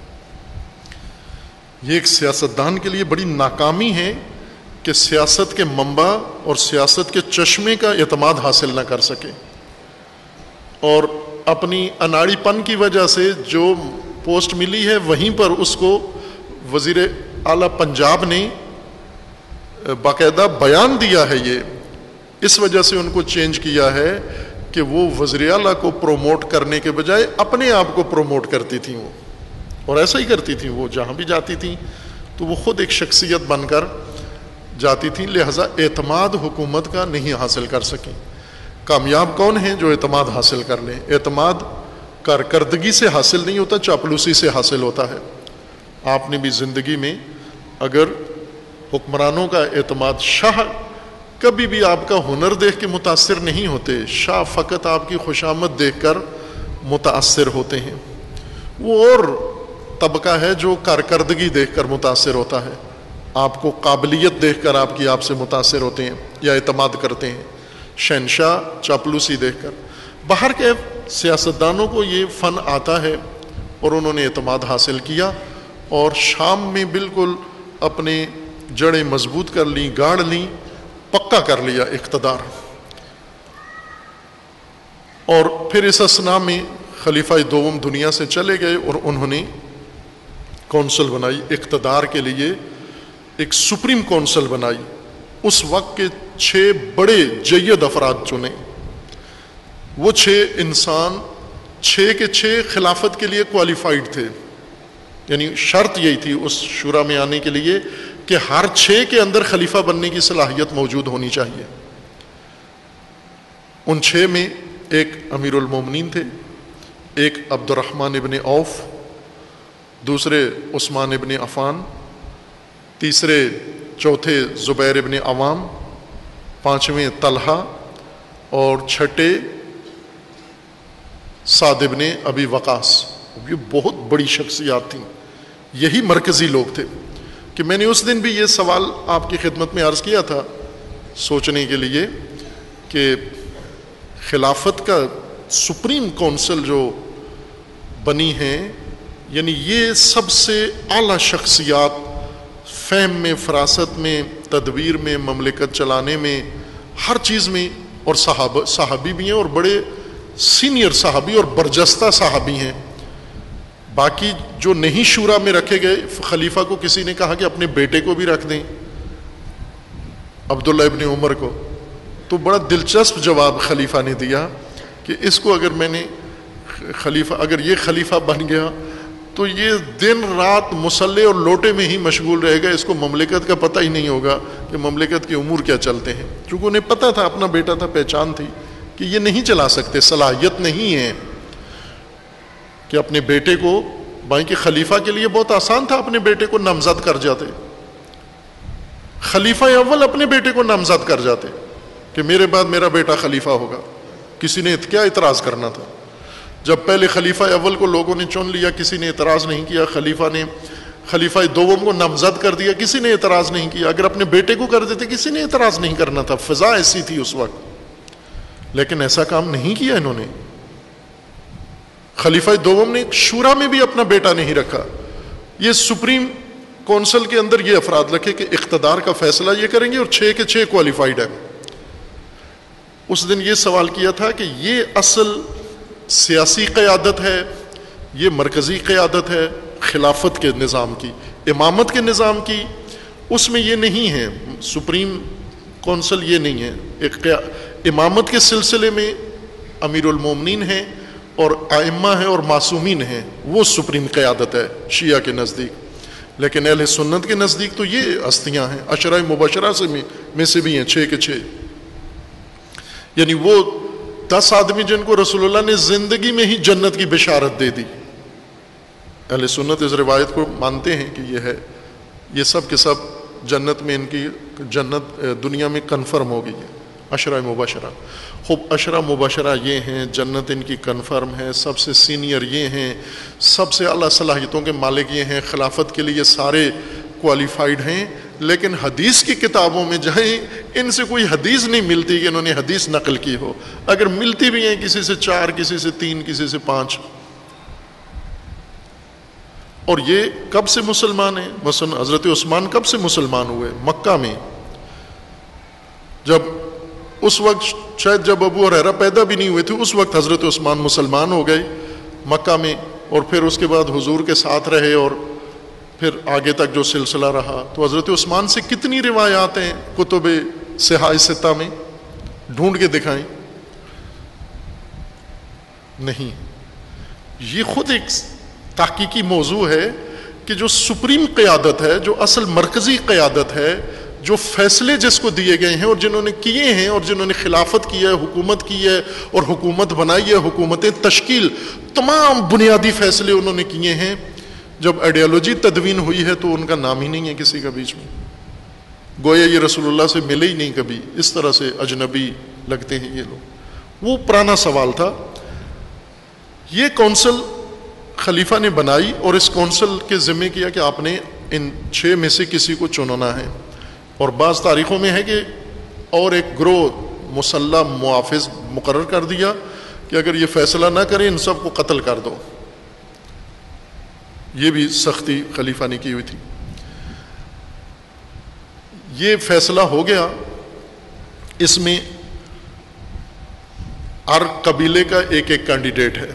یہ ایک سیاستدان کے لیے بڑی ناکامی ہے کہ سیاست کے منبع اور سیاست کے چشمے کا اعتماد حاصل نہ کر سکے، اور اپنی اناڑی پن کی وجہ سے جو پوسٹ ملی ہے وہیں پر اس کو وزیر اعلیٰ پنجاب نے باقاعدہ بیان دیا ہے. یہ اس وجہ سے ان کو چینج کیا ہے کہ وہ وزیر اعلیٰ کو پروموٹ کرنے کے بجائے اپنے آپ کو پروموٹ کرتی تھیں وہ، اور ایسا ہی کرتی تھیں وہ. جہاں بھی جاتی تھیں تو وہ خود ایک شخصیت بن کر جاتی تھیں، لہذا اعتماد حکومت کا نہیں حاصل کر سکیں. کامیاب کون ہیں؟ جو اعتماد حاصل کر لیں. اعتماد کارکردگی سے حاصل نہیں ہوتا، چاپلوسی سے حاصل ہوتا ہے. آپ نے بھی زندگی میں اگر حکمرانوں کا اعتماد، شاہ کبھی بھی آپ کا ہنر دیکھ کے متاثر نہیں ہوتے، شاہ فقط آپ کی خوشامد دیکھ کر متاثر ہوتے ہیں. وہ اور طبقہ ہے جو کارکردگی دیکھ کر متاثر ہوتا ہے، آپ کو قابلیت دیکھ کر آپ سے متاثر ہوتے ہیں یا اعتماد کرتے ہیں. شہنشاہ چاپلوسی دیکھ کر. باہر کے سیاستدانوں کو یہ فن آتا ہے اور انہوں نے اعتماد حاصل کیا اور شام میں بالکل اپنے جڑیں مضبوط کر لیں، گاڑ لیں، پکا کر لیا اقتدار. اور پھر اس اسنا میں خلیفہ دوم دنیا سے چلے گئے اور انہوں نے کونسل بنائی اقتدار کے لیے، ایک سپریم کونسل بنائی. اس وقت کے 6 بڑے جید افراد چنے. وہ 6 انسان 6 کے 6 خلافت کے لیے کوالیفائڈ تھے، یعنی شرط یہی تھی اس شورا میں آنے کے لیے کہ ہر 6 کے اندر خلیفہ بننے کی صلاحیت موجود ہونی چاہیے. ان 6 میں ایک امیر المومنین تھے، ایک عبد الرحمن ابن عوف، دوسرے عثمان ابن عفان، تیسرے چوتھے زبیر ابن عوام، پانچویں طلحہ اور چھٹے سعد ابن ابی وقاص. یہ بہت بڑی شخصیات تھیں، یہی مرکزی لوگ تھے. کہ میں نے اس دن بھی یہ سوال آپ کی خدمت میں عرض کیا تھا سوچنے کے لیے کہ خلافت کا سپریم کونسل جو بنی ہیں، یعنی یہ سب سے اعلیٰ شخصیات فہم میں، فراست میں، تدبیر میں، مملکت چلانے میں، ہر چیز میں، اور صحابی بھی ہیں اور بڑے سینئر صحابی اور برجستہ صحابی ہیں. باقی جو نہیں شورا میں رکھے گئے، خلیفہ کو کسی نے کہا کہ اپنے بیٹے کو بھی رکھ دیں، عبداللہ ابن عمر کو، تو بڑا دلچسپ جواب خلیفہ نے دیا کہ اس کو اگر میں نے اگر یہ خلیفہ بن گیا تو یہ دن رات مسلح اور لوٹے میں ہی مشغول رہے گا، اس کو مملکت کا پتہ ہی نہیں ہوگا کہ مملکت کے امور کیا چلتے ہیں. چونکہ انہیں پتہ تھا، اپنا بیٹا تھا، پہچان تھی کہ یہ نہیں چلا سکتے، صلاحیت نہیں ہے کہ اپنے بیٹے کو. بھائی کہ خلیفہ کے لیے بہت آسان تھا، اپنے بیٹے کو نامزد کر جاتے، خلیفہ اول اپنے بیٹے کو نامزد کر جاتے کہ میرے بعد میرا بیٹا خلیفہ ہوگا. کسی نے کیا اعتراض کرنا تھا؟ جب پہلے خلیفہ اول کو لوگوں نے چن لیا، کسی نے اعتراض نہیں کیا. خلیفہ دوم کو نامزد کر دیا، کسی نے اعتراض نہیں کیا. اگر اپنے بیٹے کو کر دیتے کسی نے اعتراض نہیں کرنا تھا، فضا ایسی تھی اس وقت. لیکن ایسا کام نہیں کیا انہوں نے. خلیفہ دوم نے شورا میں بھی اپنا بیٹا نہیں رکھا. یہ سپریم کونسل کے اندر یہ افراد رکھے کہ اقتدار کا فیصلہ یہ کریں گے اور 6 کے 6 کوالیفائڈ ہیں. اس دن یہ سوال کیا تھا کہ یہ اصل سیاسی قیادت ہے، یہ مرکزی قیادت ہے خلافت کے نظام کی، امامت کے نظام کی. اس میں یہ نہیں ہے، سپریم کونسل یہ نہیں ہے. ایک امامت کے سلسلے میں امیر المومنین ہیں اور ائمہ ہیں اور معصومین ہیں، وہ سپریم قیادت ہے شیعہ کے نزدیک. لیکن اہل سنت کے نزدیک تو یہ ہستیاں ہیں، عشرہ مبشرہ میں سے بھی ہیں 6 کے 6. یعنی وہ 10 آدمی جن کو رسول اللہ نے زندگی میں ہی جنت کی بشارت دے دی. اہل سنت اس روایت کو مانتے ہیں کہ یہ ہے، یہ سب کے سب جنت میں، ان کی جنت دنیا میں کنفرم ہو گئی ہے. عشرہ مبشرہ، خوب عشرہ مبشرہ یہ ہیں، جنت ان کی کنفرم ہے، سب سے سینئر یہ ہیں، سب سے اعلیٰ صلاحیتوں کے مالک یہ ہیں، خلافت کے لیے سارے کوالیفائڈ ہیں. لیکن حدیث کی کتابوں میں جائیں، ان سے کوئی حدیث نہیں ملتی کہ انہوں نے حدیث نقل کی ہو. اگر ملتی بھی ہیں کسی سے 4، کسی سے 3، کسی سے 5. اور یہ کب سے مسلمان ہیں؟ مثلا حضرت عثمان کب سے مسلمان ہوئے؟ مکہ میں. جب اس وقت شاید جب ابو ہریرہ پیدا بھی نہیں ہوئے تھے، اس وقت حضرت عثمان مسلمان ہو گئے مکہ میں، اور پھر اس کے بعد حضور کے ساتھ رہے اور پھر آگے تک جو سلسلہ رہا. تو حضرت عثمان سے کتنی روایات ہیں کتب صحاح ستہ میں، ڈھونڈ کے دکھائیں. نہیں. یہ خود ایک تحقیقی موضوع ہے کہ جو سپریم قیادت ہے، جو اصل مرکزی قیادت ہے، جو فیصلے جس کو دیے گئے ہیں اور جنہوں نے کیے ہیں اور جنہوں نے خلافت کی ہے، حکومت کی ہے اور حکومت بنائی ہے، حکومتیں تشکیل، تمام بنیادی فیصلے انہوں نے کیے ہیں. جب آئیڈیالوجی تدوین ہوئی ہے تو ان کا نام ہی نہیں ہے کسی کا بیچ میں، گویا یہ رسول اللہ سے ملے ہی نہیں کبھی، اس طرح سے اجنبی لگتے ہیں یہ لوگ. وہ پرانا سوال تھا. یہ کونسل خلیفہ نے بنائی اور اس کونسل کے ذمہ کیا کہ آپ نے ان 6 میں سے کسی کو چننا ہے. اور بعض تاریخوں میں ہے کہ اور ایک گروہ مسلح محافظ مقرر کر دیا کہ اگر یہ فیصلہ نہ کریں ان سب کو قتل کر دو. یہ بھی سختی خلیفہ نے کی ہوئی تھی. یہ فیصلہ ہو گیا. اس میں ہر قبیلے کا ایک ایک کینڈیڈیٹ ہے.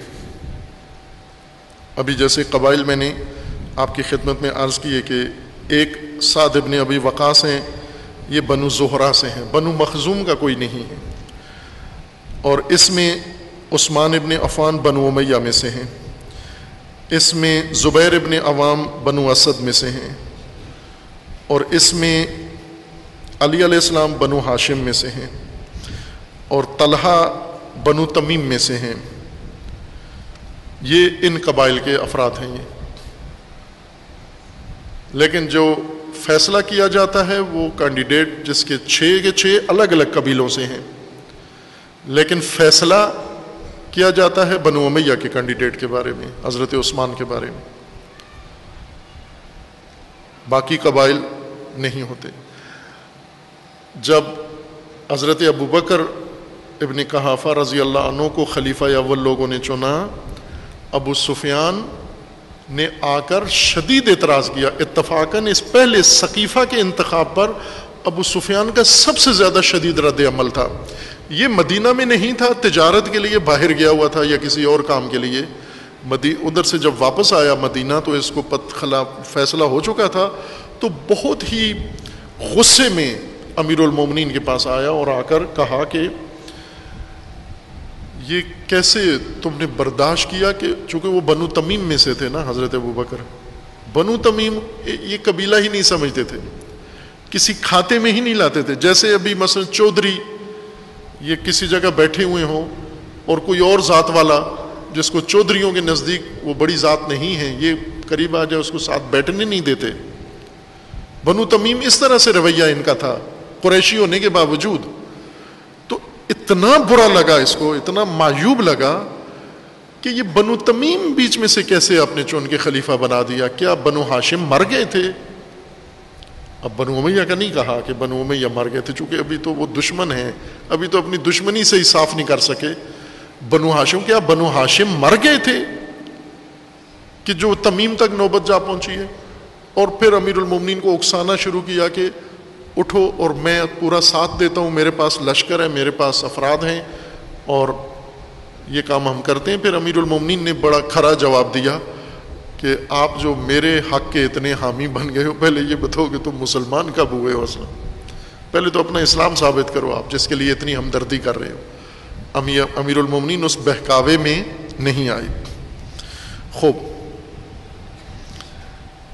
ابھی جیسے قبائل میں نے آپ کی خدمت میں عرض کی ہے کہ ایک سعد ابن ابی وقاص ہیں، یہ بنو زہرہ سے ہیں، بنو مخزوم کا کوئی نہیں ہے. اور اس میں عثمان ابن عفان بنو امیہ میں سے ہیں. اس میں زبیر ابن عوام بنو اسد میں سے ہیں. اور اس میں علی علیہ السلام بنو ہاشم میں سے ہیں. اور طلحہ بنو تمیم میں سے ہیں. یہ ان قبائل کے افراد ہیں. یہ لیکن جو فیصلہ کیا جاتا ہے وہ کینڈیڈیٹ جس کے 6 کے 6 الگ الگ قبیلوں سے ہیں، لیکن فیصلہ کیا جاتا ہے بنو امیہ کے کینڈیڈیٹ کے بارے میں، حضرت عثمان کے بارے میں. باقی قبائل نہیں ہوتے. جب حضرت ابوبکر ابن قحافہ رضی اللہ عنہ کو خلیفہ اول لوگوں نے چنا، ابو سفیان نے آ کر شدید اعتراض کیا. اتفاقاً اس پہلے ثقیفہ کے انتخاب پر ابو سفیان کا سب سے زیادہ شدید رد عمل تھا. یہ مدینہ میں نہیں تھا، تجارت کے لیے باہر گیا ہوا تھا یا کسی اور کام کے لیے. ادھر سے جب واپس آیا مدینہ تو اس کو فیصلہ ہو چکا تھا، تو بہت ہی غصے میں امیر المومنین کے پاس آیا اور آ کر کہا کہ یہ کیسے تم نے برداشت کیا، کہ چونکہ وہ بنو تمیم میں سے تھے نا حضرت ابوبکر. بنو تمیم یہ قبیلہ ہی نہیں سمجھتے تھے، کسی کھاتے میں ہی نہیں لاتے تھے. جیسے ابھی مثلا چودھری یہ کسی جگہ بیٹھے ہوئے ہوں اور کوئی اور ذات والا جس کو چودھریوں کے نزدیک وہ بڑی ذات نہیں ہے، یہ قریب آ جائے اس کو ساتھ بیٹھنے نہیں دیتے. بنو تمیم اس طرح سے رویہ ان کا تھا قریشی ہونے کے باوجود. تو اتنا برا لگا اس کو، اتنا معیوب لگا کہ یہ بنو تمیم بیچ میں سے کیسے اپنے چن کے خلیفہ بنا دیا. کیا بنو ہاشم مر گئے تھے؟ اب بنو امیہ کا نہیں کہا کہ بنو امیہ مر گئے تھے، چونکہ ابھی تو وہ دشمن ہیں، ابھی تو اپنی دشمنی سے ہی صاف نہیں کر سکے. بنو ہاشم، کیا بنو ہاشم مر گئے تھے کہ جو تمیم تک نوبت جا پہنچی ہے؟ اور پھر امیر المومنین کو اکسانا شروع کیا کہ اٹھو اور میں پورا ساتھ دیتا ہوں، میرے پاس لشکر ہے، میرے پاس افراد ہیں اور یہ کام ہم کرتے ہیں. پھر امیر المومنین نے بڑا کھرا جواب دیا کہ آپ جو میرے حق کے اتنے حامی بن گئے ہو، پہلے یہ بتاؤ کہ تم مسلمان کب ہوئے ہو اصلا؟ پہلے تو اپنا اسلام ثابت کرو، آپ جس کے لیے اتنی ہمدردی کر رہے ہو. امیر المومنین اس بہکاوے میں نہیں آئی. خوب،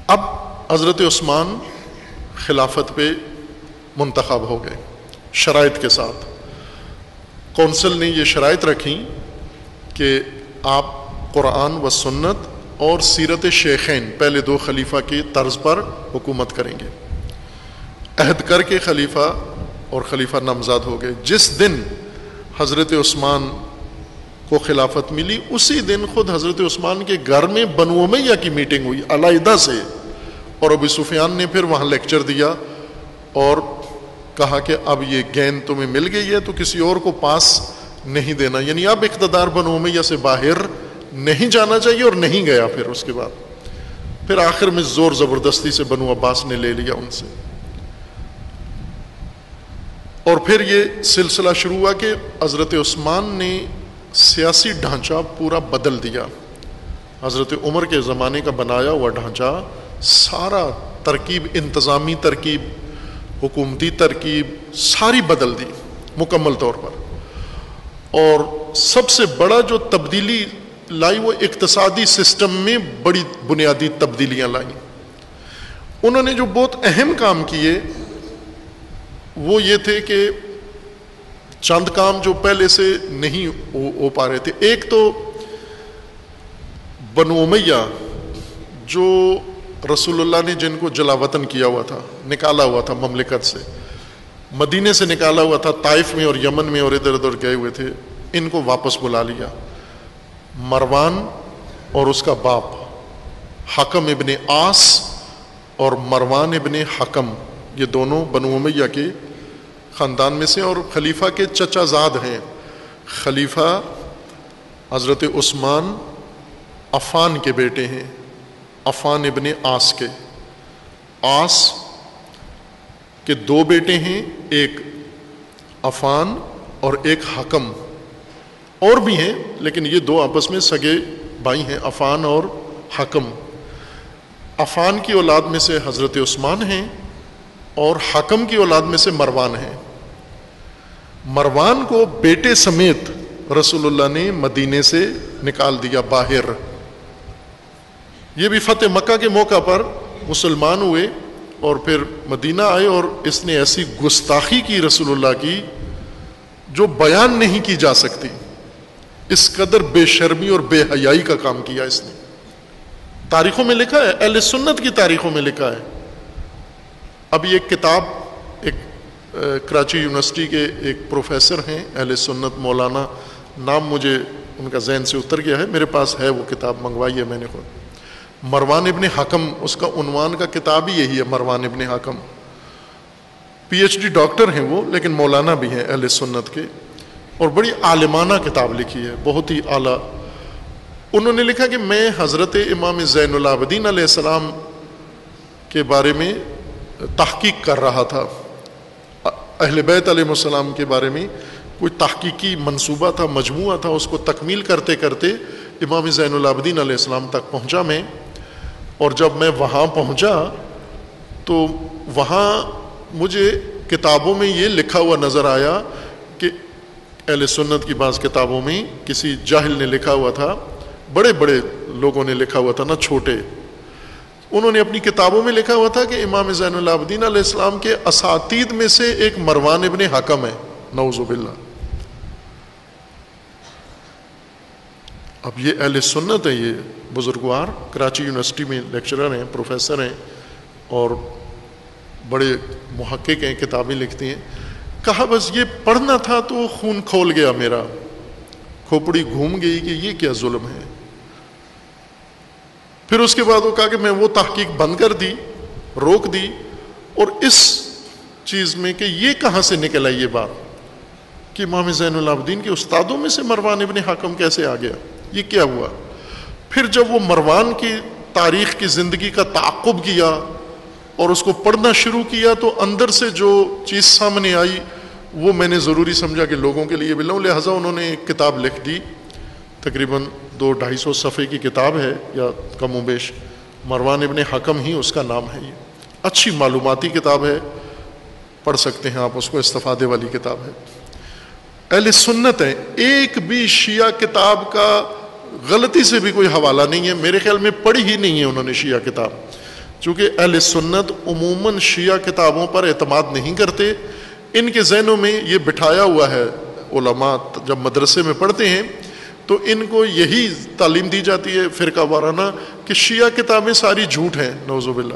اب حضرت عثمان خلافت پہ منتخب ہو گئے شرائط کے ساتھ. کونسل نے یہ شرائط رکھی کہ آپ قرآن و سنت اور سیرت شیخین پہلے دو خلیفہ کی طرز پر حکومت کریں گے. عہد کر کے خلیفہ اور خلیفہ نامزاد ہو گئے. جس دن حضرت عثمان کو خلافت ملی اسی دن خود حضرت عثمان کے گھر میں بنو امیہ کی میٹنگ ہوئی علیحدہ سے, اور ابو سفیان نے پھر وہاں لیکچر دیا اور کہا کہ اب یہ گیند تمہیں مل گئی ہے تو کسی اور کو پاس نہیں دینا, یعنی اب اقتدار بنو امیہ سے باہر نہیں جانا چاہیے, اور نہیں گیا. پھر اس کے بعد پھر آخر میں زور زبردستی سے بنو عباس نے لے لیا ان سے, اور پھر یہ سلسلہ شروع ہوا کہ حضرت عثمان نے سیاسی ڈھانچہ پورا بدل دیا. حضرت عمر کے زمانے کا بنایا ہوا ڈھانچہ سارا ترکیب, انتظامی ترکیب, حکومتی ترکیب ساری بدل دی مکمل طور پر. اور سب سے بڑا جو تبدیلی لائی وہ اقتصادی سسٹم میں بڑی بنیادی تبدیلیاں لائیں. انہوں نے جو بہت اہم کام کیے وہ یہ تھے کہ چند کام جو پہلے سے نہیں ہو پا رہے تھے. ایک تو بنو امیہ جو رسول اللہ نے جن کو جلا وطن کیا ہوا تھا, نکالا ہوا تھا مملکت سے, مدینے سے نکالا ہوا تھا, طائف میں اور یمن میں اور ادھر ادھر گئے ہوئے تھے, ان کو واپس بلا لیا. مروان اور اس کا باپ حکم ابن عاص اور مروان ابن حکم, یہ دونوں بنو امیہ کے خاندان میں سے اور خلیفہ کے چچا زاد ہیں. خلیفہ حضرت عثمان عفان کے بیٹے ہیں, عفان ابن عاص کے. عاص کے دو بیٹے ہیں, ایک عفان اور ایک حکم, اور بھی ہیں لیکن یہ دو آپس میں سگے بھائی ہیں, عفان اور حکم. عفان کی اولاد میں سے حضرت عثمان ہیں اور حکم کی اولاد میں سے مروان ہیں. مروان کو بیٹے سمیت رسول اللہ نے مدینے سے نکال دیا باہر. یہ بھی فتح مکہ کے موقع پر مسلمان ہوئے اور پھر مدینہ آئے, اور اس نے ایسی گستاخی کی رسول اللہ کی جو بیان نہیں کی جا سکتی. اس قدر بے شرمی اور بے حیائی کا کام کیا اس نے. تاریخوں میں لکھا ہے, اہل سنت کی تاریخوں میں لکھا ہے. اب یہ کتاب ایک کراچی یونیورسٹی کے ایک پروفیسر ہیں اہل سنت, مولانا, نام مجھے ان کا ذہن سے اتر گیا ہے, میرے پاس ہے وہ کتاب, منگوائی ہے میں نے خود. مروان ابن حکم, اس کا عنوان کا کتاب ہی یہی ہے, مروان ابن حکم. پی ایچ ڈی ڈاکٹر ہیں وہ, لیکن مولانا بھی ہیں اہل سنت کے, اور بڑی عالمانہ کتاب لکھی ہے, بہت ہی اعلیٰ. انہوں نے لکھا کہ میں حضرت امام زین العابدین علیہ السلام کے بارے میں تحقیق کر رہا تھا, اہل بیت علیہ السلام کے بارے میں کوئی تحقیقی منصوبہ تھا, مجموعہ تھا, اس کو تکمیل کرتے کرتے امام زین العابدین علیہ السلام تک پہنچا میں. اور جب میں وہاں پہنچا تو وہاں مجھے کتابوں میں یہ لکھا ہوا نظر آیا کہ اہل سنت کی بعض کتابوں میں کسی جاہل نے لکھا ہوا تھا, بڑے بڑے لوگوں نے لکھا ہوا تھا نہ چھوٹے, انہوں نے اپنی کتابوں میں لکھا ہوا تھا کہ امام زین العابدین علیہ السلام کے اساتید میں سے ایک مروان ابن حکم ہے, نعوذ باللہ. اب یہ اہل سنت ہے, یہ بزرگوار کراچی یونیورسٹی میں لیکچرر ہیں, پروفیسر ہیں اور بڑے محقق ہیں, کتابیں لکھتے ہیں. کہا بس یہ پڑھنا تھا تو خون کھول گیا میرا, کھوپڑی گھوم گئی کہ یہ کیا ظلم ہے. پھر اس کے بعد وہ کہا کہ میں وہ تحقیق بند کر دی, روک دی, اور اس چیز میں کہ یہ کہاں سے نکل آئی یہ بات کہ امام زین العابدین کے استادوں میں سے مروان ابن حکم کیسے آ گیا, یہ کیا ہوا. پھر جب وہ مروان کی تاریخ کی زندگی کا تعاقب کیا اور اس کو پڑھنا شروع کیا تو اندر سے جو چیز سامنے آئی وہ میں نے ضروری سمجھا کہ لوگوں کے لیے بھی لوں, لہٰذا انہوں نے ایک کتاب لکھ دی, تقریباً 200-250 صفحے کی کتاب ہے یا کم و بیش, مروان ابن حکم ہی اس کا نام ہے. یہ اچھی معلوماتی کتاب ہے, پڑھ سکتے ہیں آپ اس کو, استفادے والی کتاب ہے. اہل سنت ہیں, ایک بھی شیعہ کتاب کا غلطی سے بھی کوئی حوالہ نہیں ہے, میرے خیال میں پڑھی ہی نہیں ہے انہوں نے شیعہ کتاب. چونکہ اہل سنت عموماً شیعہ کتابوں پر اعتماد نہیں کرتے. ان کے ذہنوں میں یہ بٹھایا ہوا ہے، علماء جب مدرسے میں پڑھتے ہیں تو ان کو یہی تعلیم دی جاتی ہے فرقہ وارانہ کہ شیعہ کتابیں ساری جھوٹ ہیں. نعوذ باللہ.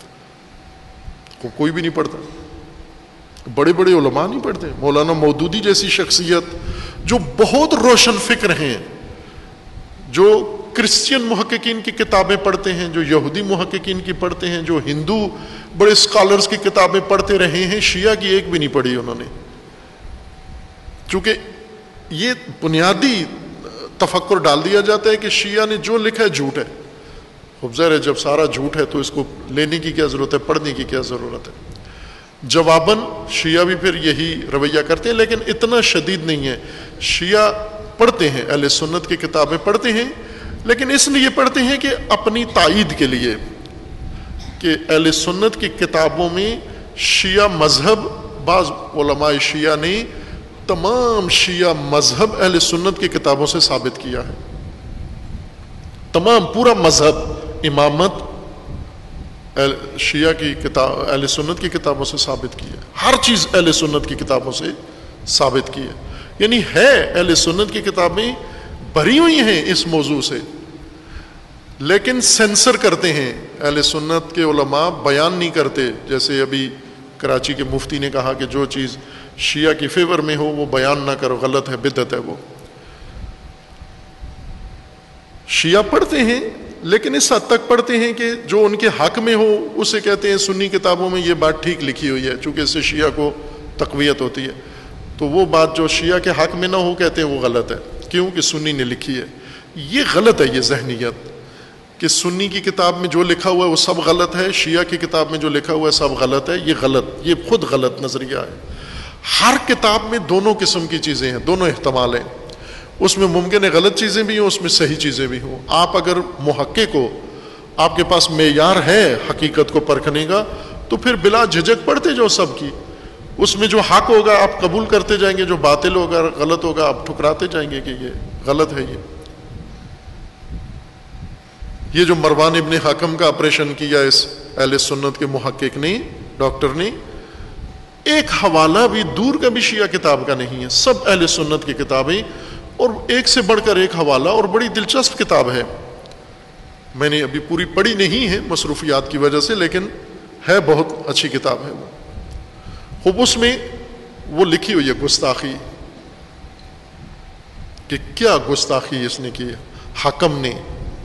کوئی بھی نہیں پڑھتا، بڑے بڑے علماء نہیں پڑھتے. مولانا مودودی جیسی شخصیت جو بہت روشن فکر ہیں، جو کرسچین محققین کی کتابیں پڑھتے ہیں، جو یہودی محققین کی پڑھتے ہیں، جو ہندو بڑے اسکالرز کی کتابیں پڑھتے رہے ہیں، شیعہ کی ایک بھی نہیں پڑھی انہوں نے. چونکہ یہ بنیادی تفکر ڈال دیا جاتا ہے کہ شیعہ نے جو لکھا ہے جھوٹ ہے. خوب ظاہر ہے جب سارا جھوٹ ہے تو اس کو لینے کی کیا ضرورت ہے، پڑھنے کی کیا ضرورت ہے. جواباً شیعہ بھی پھر یہی رویہ کرتے ہیں، لیکن اتنا شدید نہیں ہے. شیعہ پڑھتے ہیں، اہل سنت کی کتابیں پڑھتے ہیں، لیکن اس لیے پڑھتے ہیں کہ اپنی تائید کے لیے کہ اہل سنت کی کتابوں میں شیعہ مذہب، بعض علماء شیعہ نے تمام شیعہ مذہب اہل سنت کی کتابوں سے ثابت کیا ہے. تمام پورا مذہب، امامت شیعہ کی کتاب اہل سنت کی کتابوں سے ثابت کی ہے. ہر چیز اہل سنت کی کتابوں سے ثابت کی ہے. یعنی ہے اہل سنت کی کتابیں بھری ہوئی ہیں اس موضوع سے، لیکن سینسر کرتے ہیں. اہل سنت کے علماء بیان نہیں کرتے. جیسے ابھی کراچی کے مفتی نے کہا کہ جو چیز شیعہ کی فیور میں ہو وہ بیان نہ کرو، غلط ہے، بدعت ہے. وہ شیعہ پڑھتے ہیں لیکن اس حد تک پڑھتے ہیں کہ جو ان کے حق میں ہو اسے کہتے ہیں سنی کتابوں میں یہ بات ٹھیک لکھی ہوئی ہے، چونکہ اس سے شیعہ کو تقویت ہوتی ہے. تو وہ بات جو شیعہ کے حق میں نہ ہو کہتے ہیں وہ غلط ہے، کیوں کہ سنی نے لکھی ہے. یہ غلط ہے، یہ ذہنیت کہ سنی کی کتاب میں جو لکھا ہوا ہے وہ سب غلط ہے، شیعہ کی کتاب میں جو لکھا ہوا ہے سب غلط ہے. یہ غلط، یہ خود غلط نظریہ ہے. ہر کتاب میں دونوں قسم کی چیزیں ہیں، دونوں احتمال ہیں. اس میں ممکن ہے غلط چیزیں بھی ہوں، اس میں صحیح چیزیں بھی ہوں. آپ اگر محقق ہو، آپ کے پاس معیار ہے حقیقت کو پرکھنے کا، تو پھر بلا جھجک پڑھتے جاؤ سب کی. اس میں جو حق ہوگا آپ قبول کرتے جائیں گے، جو باطل ہوگا غلط ہوگا آپ ٹھکراتے جائیں گے کہ یہ غلط ہے. یہ جو مروان ابن حکم کا آپریشن کیا اس اہل سنت کے محقق نے، ڈاکٹر نے، ایک حوالہ بھی دور کا بھی شیعہ کتاب کا نہیں ہے، سب اہل سنت کی کتابیں، اور ایک سے بڑھ کر ایک حوالہ، اور بڑی دلچسپ کتاب ہے. میں نے ابھی پوری پڑھی نہیں ہے مصروفیات کی وجہ سے، لیکن ہے بہت اچھی کتاب ہے وہ. خوب اس میں وہ لکھی ہوئی ہے گستاخی، کہ کیا گستاخی اس نے کی. حکم نے،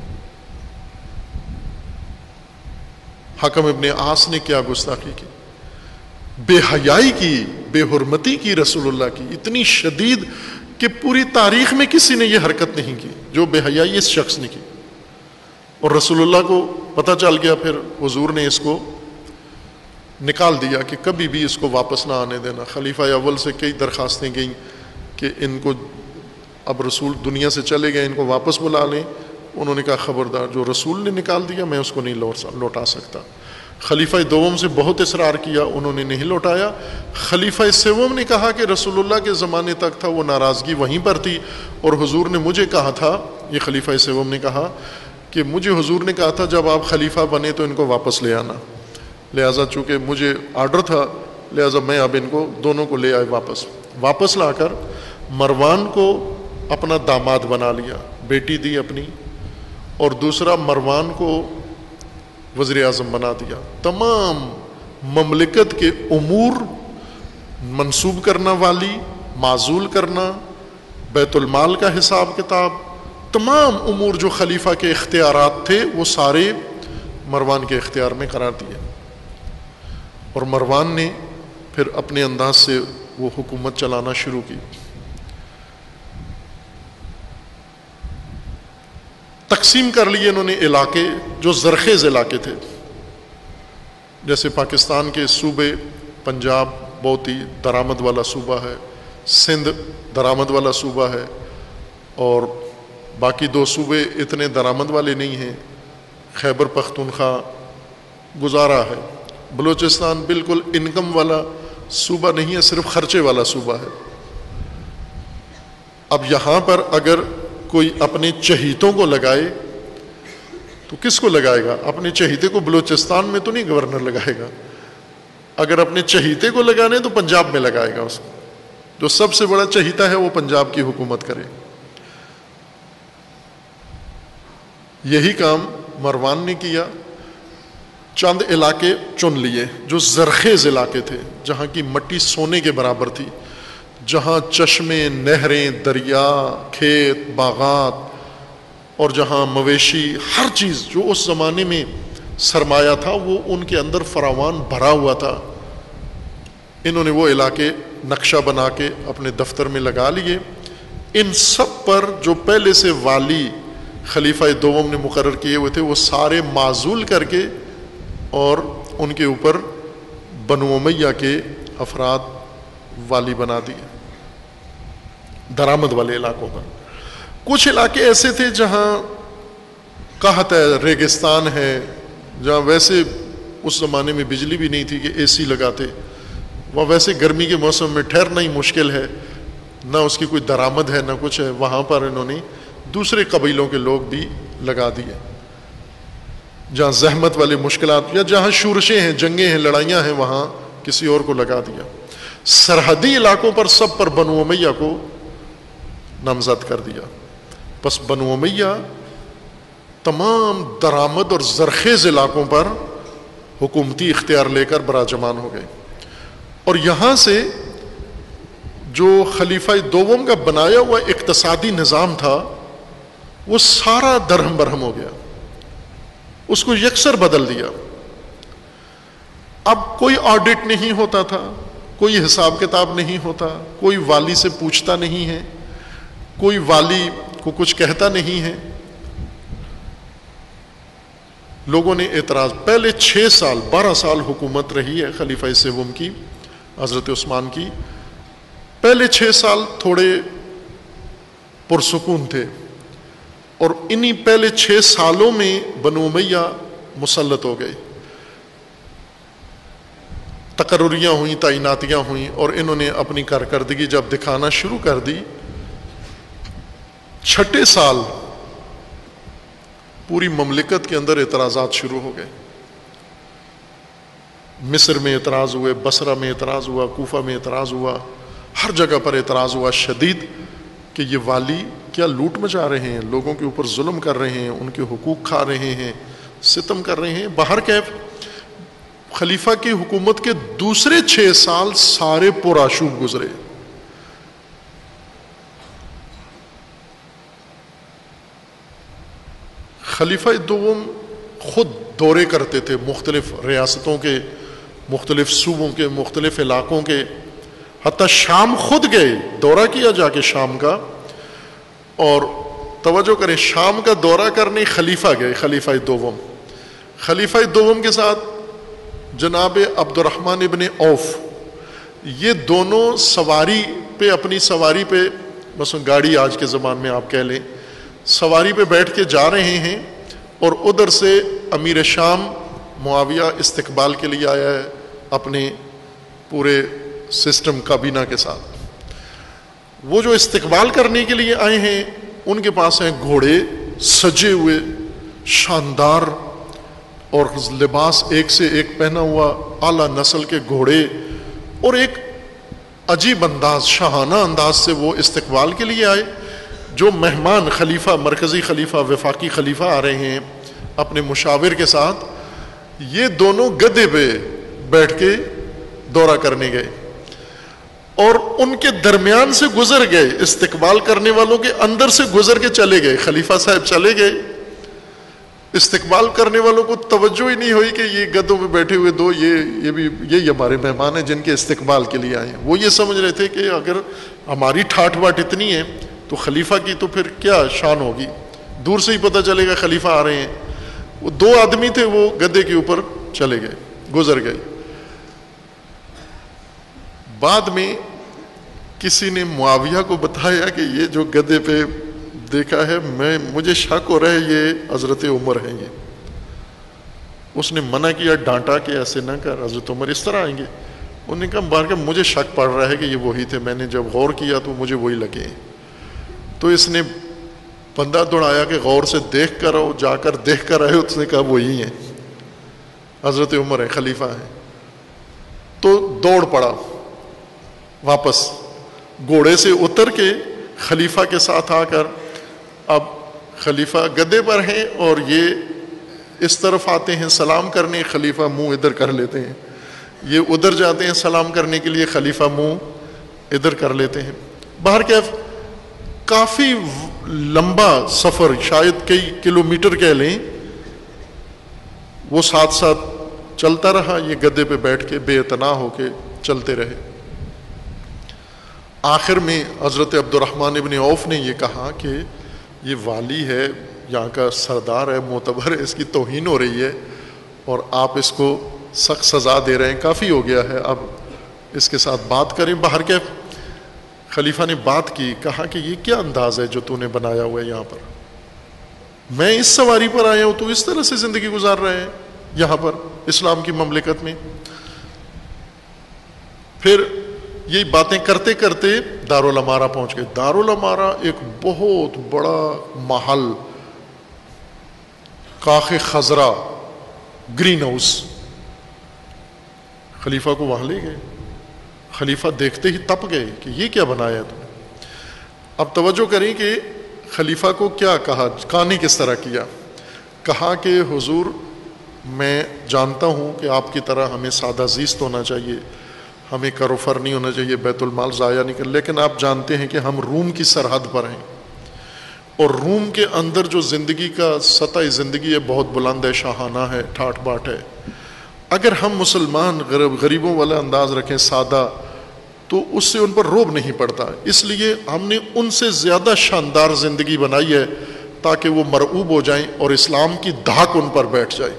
حکم ابن عاص نے کیا گستاخی کی، بے حیائی کی، بے حرمتی کی رسول اللہ کی، اتنی شدید کہ پوری تاریخ میں کسی نے یہ حرکت نہیں کی جو بے حیائی اس شخص نے کی. اور رسول اللہ کو پتہ چل گیا، پھر حضور نے اس کو نکال دیا کہ کبھی بھی اس کو واپس نہ آنے دینا. خلیفہ اول سے کئی درخواستیں گئیں کہ ان کو اب رسول دنیا سے چلے گئے، ان کو واپس بلا لیں. انہوں نے کہا خبردار، جو رسول نے نکال دیا میں اس کو نہیں لوٹا سکتا. خلیفہ دوم سے بہت اصرار کیا، انہوں نے نہیں لوٹایا. خلیفہ سوم نے کہا کہ رسول اللہ کے زمانے تک تھا، وہ ناراضگی وہیں پر تھی، اور حضور نے مجھے کہا تھا، یہ خلیفہ سوم نے کہا کہ مجھے حضور نے کہا تھا جب آپ خلیفہ بنے تو ان کو واپس لے آنا. لہٰذا چونکہ مجھے آرڈر تھا، لہٰذا میں اب ان کو دونوں کو لے آئے واپس لا کر مروان کو اپنا داماد بنا لیا، بیٹی دی اپنی، اور دوسرا مروان کو وزیر اعظم بنا دیا. تمام مملکت کے امور منسوب کرنا والی، معزول کرنا، بیت المال کا حساب کتاب، تمام امور جو خلیفہ کے اختیارات تھے وہ سارے مروان کے اختیار میں قرار دیے. اور مروان نے پھر اپنے انداز سے وہ حکومت چلانا شروع کی. تقسیم کر لیے انہوں نے علاقے جو زرخیز علاقے تھے، جیسے پاکستان کے صوبے، پنجاب بہت ہی درآمد والا صوبہ ہے، سندھ درآمد والا صوبہ ہے، اور باقی دو صوبے اتنے درآمد والے نہیں ہیں. خیبر پختونخوا گزارا ہے. بلوچستان بالکل انکم والا صوبہ نہیں ہے، صرف خرچے والا صوبہ ہے. اب یہاں پر اگر کوئی اپنے چہیتوں کو لگائے تو کس کو لگائے گا؟ اپنے چہیتے کو بلوچستان میں تو نہیں گورنر لگائے گا. اگر اپنے چہیتے کو لگانے تو پنجاب میں لگائے گا. اس کو جو سب سے بڑا چہیتا ہے وہ پنجاب کی حکومت کرے. یہی کام مروان نے کیا. چند علاقے چن لیے جو زرخیز علاقے تھے، جہاں کی مٹی سونے کے برابر تھی، جہاں چشمے، نہریں، دریا، کھیت، باغات اور جہاں مویشی، ہر چیز جو اس زمانے میں سرمایہ تھا وہ ان کے اندر فراوان بھرا ہوا تھا. انہوں نے وہ علاقے نقشہ بنا کے اپنے دفتر میں لگا لیے. ان سب پر جو پہلے سے والی خلیفہ دوم نے مقرر کیے ہوئے تھے وہ سارے معزول کر کے اور ان کے اوپر بنو امیہ کے افراد والی بنا دیے درآمد والے علاقوں کا. کچھ علاقے ایسے تھے جہاں قحط ہے، ریگستان ہے، جہاں ویسے اس زمانے میں بجلی بھی نہیں تھی کہ اے سی لگاتے، وہاں ویسے گرمی کے موسم میں ٹھہرنا ہی مشکل ہے، نہ اس کی کوئی درآمد ہے نہ کچھ ہے. وہاں پر انہوں نے دوسرے قبیلوں کے لوگ بھی لگا دیے. جہاں زحمت والے مشکلات یا جہاں شورشیں ہیں، جنگیں ہیں، لڑائیاں ہیں، وہاں کسی اور کو لگا دیا. سرحدی علاقوں پر سب پر بنو امیہ کو نامزد کر دیا. پس بنو امیہ تمام درآمد اور زرخیز علاقوں پر حکومتی اختیار لے کر براجمان ہو گئے. اور یہاں سے جو خلیفہ دوم کا بنایا ہوا اقتصادی نظام تھا وہ سارا درہم برہم ہو گیا، اس کو یکسر بدل دیا. اب کوئی آڈٹ نہیں ہوتا تھا، کوئی حساب کتاب نہیں ہوتا، کوئی والی سے پوچھتا نہیں ہے، کوئی والی کو کچھ کہتا نہیں ہے. لوگوں نے اعتراض، پہلے 6 سال 12 سال حکومت رہی ہے خلیفہ سوم کی، حضرت عثمان کی. پہلے 6 سال تھوڑے پرسکون تھے، اور انہی پہلے 6 سالوں میں بنو امیہ مسلط ہو گئے. تقرریاں ہوئیں، تعیناتیاں ہوئیں، اور انہوں نے اپنی کارکردگی جب دکھانا شروع کر دی. 6 سال پوری مملکت کے اندر اعتراضات شروع ہو گئے. مصر میں اعتراض ہوئے، بصرہ میں اعتراض ہوا، کوفہ میں اعتراض ہوا، ہر جگہ پر اعتراض ہوا شدید کہ یہ والی کیا لوٹ مچا رہے ہیں، لوگوں کے اوپر ظلم کر رہے ہیں، ان کے حقوق کھا رہے ہیں، ستم کر رہے ہیں. باہر کیف خلیفہ کی حکومت کے دوسرے 6 سال سارے پرآشوب گزرے. خلیفہ دوم خود دورے کرتے تھے مختلف ریاستوں کے، مختلف صوبوں کے، مختلف علاقوں کے، حتیٰ شام خود گئے، دورہ کیا جا کے شام کا. اور توجہ کریں، شام کا دورہ کرنے خلیفہ گئے، خلیفہ دوم. خلیفہ دوم کے ساتھ جناب عبد الرحمن ابن عوف، یہ دونوں سواری پہ، اپنی سواری پہ، مثلا گاڑی آج کے زمان میں آپ کہہ لیں، سواری پہ بیٹھ کے جا رہے ہیں، اور ادھر سے امیر شام معاویہ استقبال کے لیے آیا ہے اپنے پورے سسٹم کابینہ کے ساتھ. وہ جو استقبال کرنے کے لیے آئے ہیں ان کے پاس ہیں گھوڑے سجے ہوئے، شاندار، اور لباس ایک سے ایک پہنا ہوا، اعلیٰ نسل کے گھوڑے، اور ایک عجیب انداز، شاہانہ انداز سے وہ استقبال کے لیے آئے. جو مہمان خلیفہ، مرکزی خلیفہ، وفاقی خلیفہ آ رہے ہیں اپنے مشاور کے ساتھ، یہ دونوں گدھے پہ بیٹھ کے دورہ کرنے گئے، اور ان کے درمیان سے گزر گئے، استقبال کرنے والوں کے اندر سے گزر کے چلے گئے. خلیفہ صاحب چلے گئے، استقبال کرنے والوں کو توجہ ہی نہیں ہوئی کہ یہ گدھوں پہ بیٹھے ہوئے دو، یہ ہمارے مہمان ہیں جن کے استقبال کے لیے آئے ہیں. وہ یہ سمجھ رہے تھے کہ اگر ہماری ٹھاٹ واٹ اتنی ہے تو خلیفہ کی تو پھر کیا شان ہوگی، دور سے ہی پتہ چلے گا خلیفہ آ رہے ہیں. وہ 2 آدمی تھے، وہ گدھے کے اوپر چلے گئے، گزر گئے. بعد میں کسی نے معاویہ کو بتایا کہ یہ جو گدھے پہ دیکھا ہے، مجھے شک ہو رہا ہے یہ حضرت عمر ہیں. یہ اس نے منع کیا، ڈانٹا کہ ایسے نہ کر، حضرت عمر اس طرح آئیں گے. انہوں نے کہا بار کہ مجھے شک پڑ رہا ہے کہ یہ وہی تھے، میں نے جب غور کیا تو مجھے وہی لگے. تو اس نے بندہ دوڑایا کہ غور سے دیکھ کر آؤ، جا کر دیکھ کر آئے، اس نے کہا وہی ہیں، حضرت عمر ہیں، خلیفہ ہیں۔ تو دوڑ پڑا واپس، گھوڑے سے اتر کے خلیفہ کے ساتھ آ کر، اب خلیفہ گدے پر ہیں اور یہ اس طرف آتے ہیں سلام کرنے، خلیفہ منہ ادھر کر لیتے ہیں، یہ ادھر جاتے ہیں سلام کرنے کے لیے، خلیفہ منہ ادھر کر لیتے ہیں۔ بہرکیف کافی لمبا سفر، شاید کئی کلومیٹر کہہ لیں، وہ ساتھ ساتھ چلتا رہا، یہ گدے پہ بیٹھ کے بے اعتنا ہو کے چلتے رہے۔ آخر میں حضرت عبد الرحمن ابن عوف نے یہ کہا کہ یہ والی ہے، یہاں کا سردار ہے، معتبر ہے، اس کی توہین ہو رہی ہے اور آپ اس کو سخت سزا دے رہے ہیں، کافی ہو گیا ہے، اب اس کے ساتھ بات کریں۔ باہر کے خلیفہ نے بات کی، کہا کہ یہ کیا انداز ہے جو تو نے بنایا ہوا ہے یہاں پر، میں اس سواری پر آیا ہوں، تو اس طرح سے زندگی گزار رہے ہیں یہاں پر اسلام کی مملکت میں۔ پھر یہی باتیں کرتے کرتے دارالامارہ پہنچ گئے۔ دارالامارہ ایک بہت بڑا محل، کاخ خضرا، گرین ہاؤس، خلیفہ کو وہاں لے گئے۔ خلیفہ دیکھتے ہی تپ گئے کہ یہ کیا بنایا تم نے۔ اب توجہ کریں کہ خلیفہ کو کیا کہا، کہانی کس طرح کیا۔ کہا کہ حضور میں جانتا ہوں کہ آپ کی طرح ہمیں سادہ زیست ہونا چاہیے، ہمیں کروفر نہیں ہونا چاہیے، بیت المال ضائع نہیں کر، لیکن آپ جانتے ہیں کہ ہم روم کی سرحد پر ہیں، اور روم کے اندر جو زندگی کا سطح زندگی ہے بہت بلند ہے، شاہانہ ہے، ٹھاٹ باٹ ہے۔ اگر ہم مسلمان غریبوں والا انداز رکھیں، سادہ، تو اس سے ان پر روب نہیں پڑتا، اس لیے ہم نے ان سے زیادہ شاندار زندگی بنائی ہے تاکہ وہ مرعوب ہو جائیں اور اسلام کی دھاک ان پر بیٹھ جائے۔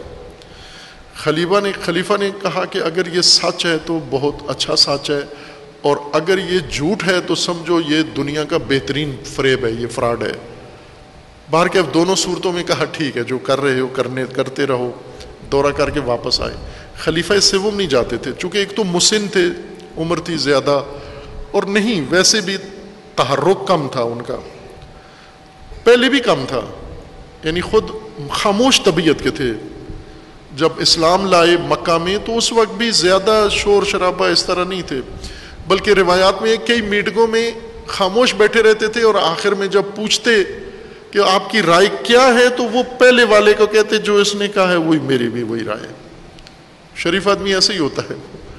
خلیفہ نے کہا کہ اگر یہ سچ ہے تو بہت اچھا سچ ہے، اور اگر یہ جھوٹ ہے تو سمجھو یہ دنیا کا بہترین فریب ہے، یہ فراڈ ہے۔ باہر کے اب دونوں صورتوں میں کہا ٹھیک ہے، جو کر رہے ہو کرتے رہو، دورہ کر کے واپس آئے۔ خلیفہ سوم نہیں جاتے تھے، چونکہ ایک تو مسن تھے، عمر تھی زیادہ، اور نہیں ویسے بھی تحرک کم تھا ان کا، پہلے بھی کم تھا، یعنی خود خاموش طبیعت کے تھے۔ جب اسلام لائے مکہ میں تو اس وقت بھی زیادہ شور شرابہ اس طرح نہیں تھے، بلکہ روایات میں کئی میٹنگوں میں خاموش بیٹھے رہتے تھے، اور آخر میں جب پوچھتے کہ آپ کی رائے کیا ہے تو وہ پہلے والے کو کہتے جو اس نے کہا ہے وہی میری بھی وہی رائے ہے۔ شریف آدمی ایسے ہی ہوتا ہے،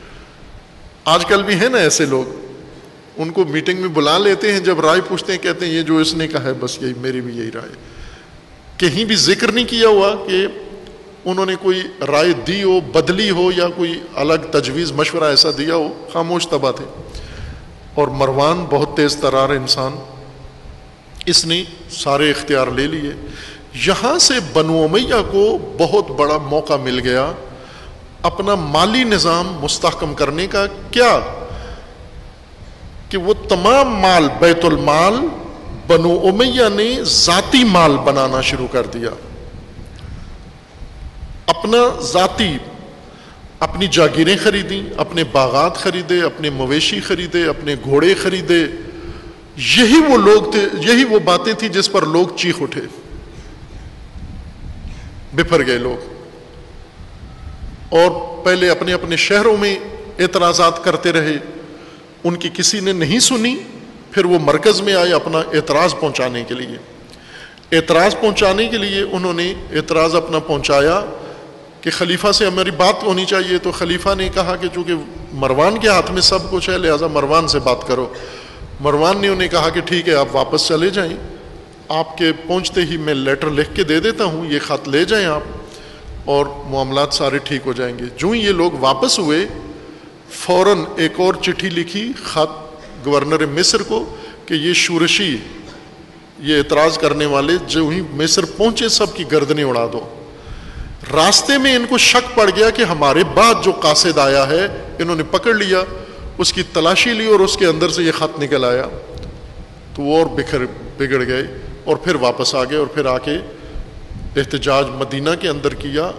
آج کل بھی ہیں نا ایسے لوگ، ان کو میٹنگ میں بلا لیتے ہیں، جب رائے پوچھتے ہیں کہتے ہیں یہ جو اس نے کہا ہے بس یہی میری بھی یہی رائے۔ کہیں بھی ذکر نہیں کیا ہوا کہ انہوں نے کوئی رائے دی ہو، بدلی ہو، یا کوئی الگ تجویز مشورہ ایسا دیا ہو، خاموش طبع تھے۔ اور مروان بہت تیز ترار انسان، اس نے سارے اختیار لے لیے۔ یہاں سے بنو امیہ کو بہت بڑا موقع مل گیا اپنا مالی نظام مستحکم کرنے کا۔ کیا کہ وہ تمام مال، بیت المال، بنو امیہ نے ذاتی مال بنانا شروع کر دیا، اپنا ذاتی، اپنی جاگیریں خریدیں، اپنے باغات خریدے، اپنے مویشی خریدے، اپنے گھوڑے خریدے۔ یہی وہ لوگ تھے، یہی وہ باتیں تھیں جس پر لوگ چیخ اٹھے، بپھر گئے لوگ، اور پہلے اپنے اپنے شہروں میں اعتراضات کرتے رہے، ان کی کسی نے نہیں سنی۔ پھر وہ مرکز میں آئے اپنا اعتراض پہنچانے کے لیے۔ اعتراض پہنچانے کے لیے انہوں نے اعتراض اپنا پہنچایا کہ خلیفہ سے ہماری بات ہونی چاہیے۔ تو خلیفہ نے کہا کہ چونکہ مروان کے ہاتھ میں سب کچھ ہے لہذا مروان سے بات کرو۔ مروان نے انہیں کہا کہ ٹھیک ہے آپ واپس چلے جائیں، آپ کے پہنچتے ہی میں لیٹر لکھ کے دے دیتا ہوں، یہ خط لے جائیں آپ، اور معاملات سارے ٹھیک ہو جائیں گے۔ جو ہی یہ لوگ واپس ہوئے، فوراً ایک اور چٹھی لکھی، خط گورنر مصر کو، کہ یہ شورشی، یہ اعتراض کرنے والے جو ہی مصر پہنچے سب کی گردنیں اڑا دو۔ راستے میں ان کو شک پڑ گیا کہ ہمارے بعد جو قاصد آیا ہے، انہوں نے پکڑ لیا، اس کی تلاشی لی اور اس کے اندر سے یہ خط نکل آیا، تو وہ اور بگڑ گئے، اور پھر واپس آ گئے، اور پھر آ کے احتجاج مدینہ کے اندر کیا۔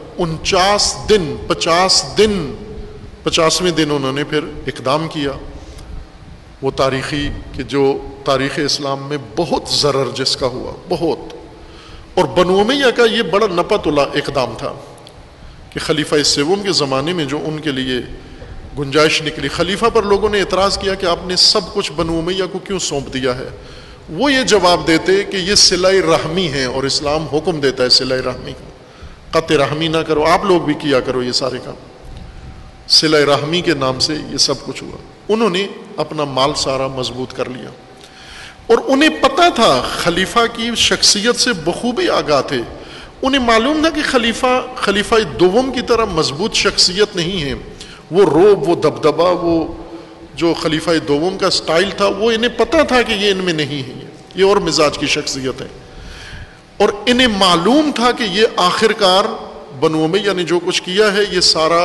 50ویں دن انہوں نے پھر اقدام کیا، وہ تاریخی کہ جو تاریخ اسلام میں بہت ضرر جس کا ہوا، بہت. اور بنو امیہ کا یہ بڑا نپت اقدام تھا کہ خلیفہ سوم کے زمانے میں جو ان کے لیے گنجائش نکلی، خلیفہ پر لوگوں نے اعتراض کیا کہ آپ نے سب کچھ بنو امیہ کو کیوں سونپ دیا ہے. وہ یہ جواب دیتے کہ یہ صلہ رحمی ہے اور اسلام حکم دیتا ہے صلہ رحمی کا، قطع رحمی نہ کرو، آپ لوگ بھی کیا کرو یہ سارے کام. صلہ رحمی کے نام سے یہ سب کچھ ہوا. انہوں نے اپنا مال سارا مضبوط کر لیا، اور انہیں پتا تھا، خلیفہ کی شخصیت سے بخوبی آگاہ تھے. انہیں معلوم تھا کہ خلیفہ دوم کی طرح مضبوط شخصیت نہیں ہے. وہ روب، وہ دبدبا، وہ جو خلیفہ دوم کا سٹائل تھا، وہ انہیں پتا تھا کہ یہ ان میں نہیں ہے، یہ اور مزاج کی شخصیت ہے. اور انہیں معلوم تھا کہ یہ آخر کار بنو امیہ نے جو کچھ کیا ہے یہ سارا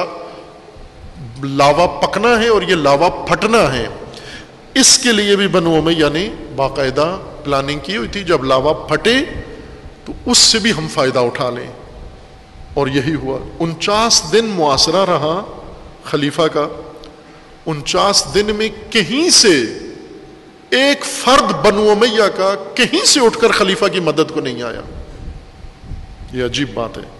لاوا پکنا ہے اور یہ لاوا پھٹنا ہے. اس کے لیے بھی بنو امیہ نے باقاعدہ پلاننگ کی ہوئی تھی، جب لاوا پھٹے تو اس سے بھی ہم فائدہ اٹھا لیں. اور یہی ہوا. 49 دن محاصرہ رہا خلیفہ کا. 49 دن میں کہیں سے ایک فرد بنو امیہ کا کہیں سے اٹھ کر خلیفہ کی مدد کو نہیں آیا. یہ عجیب بات ہے.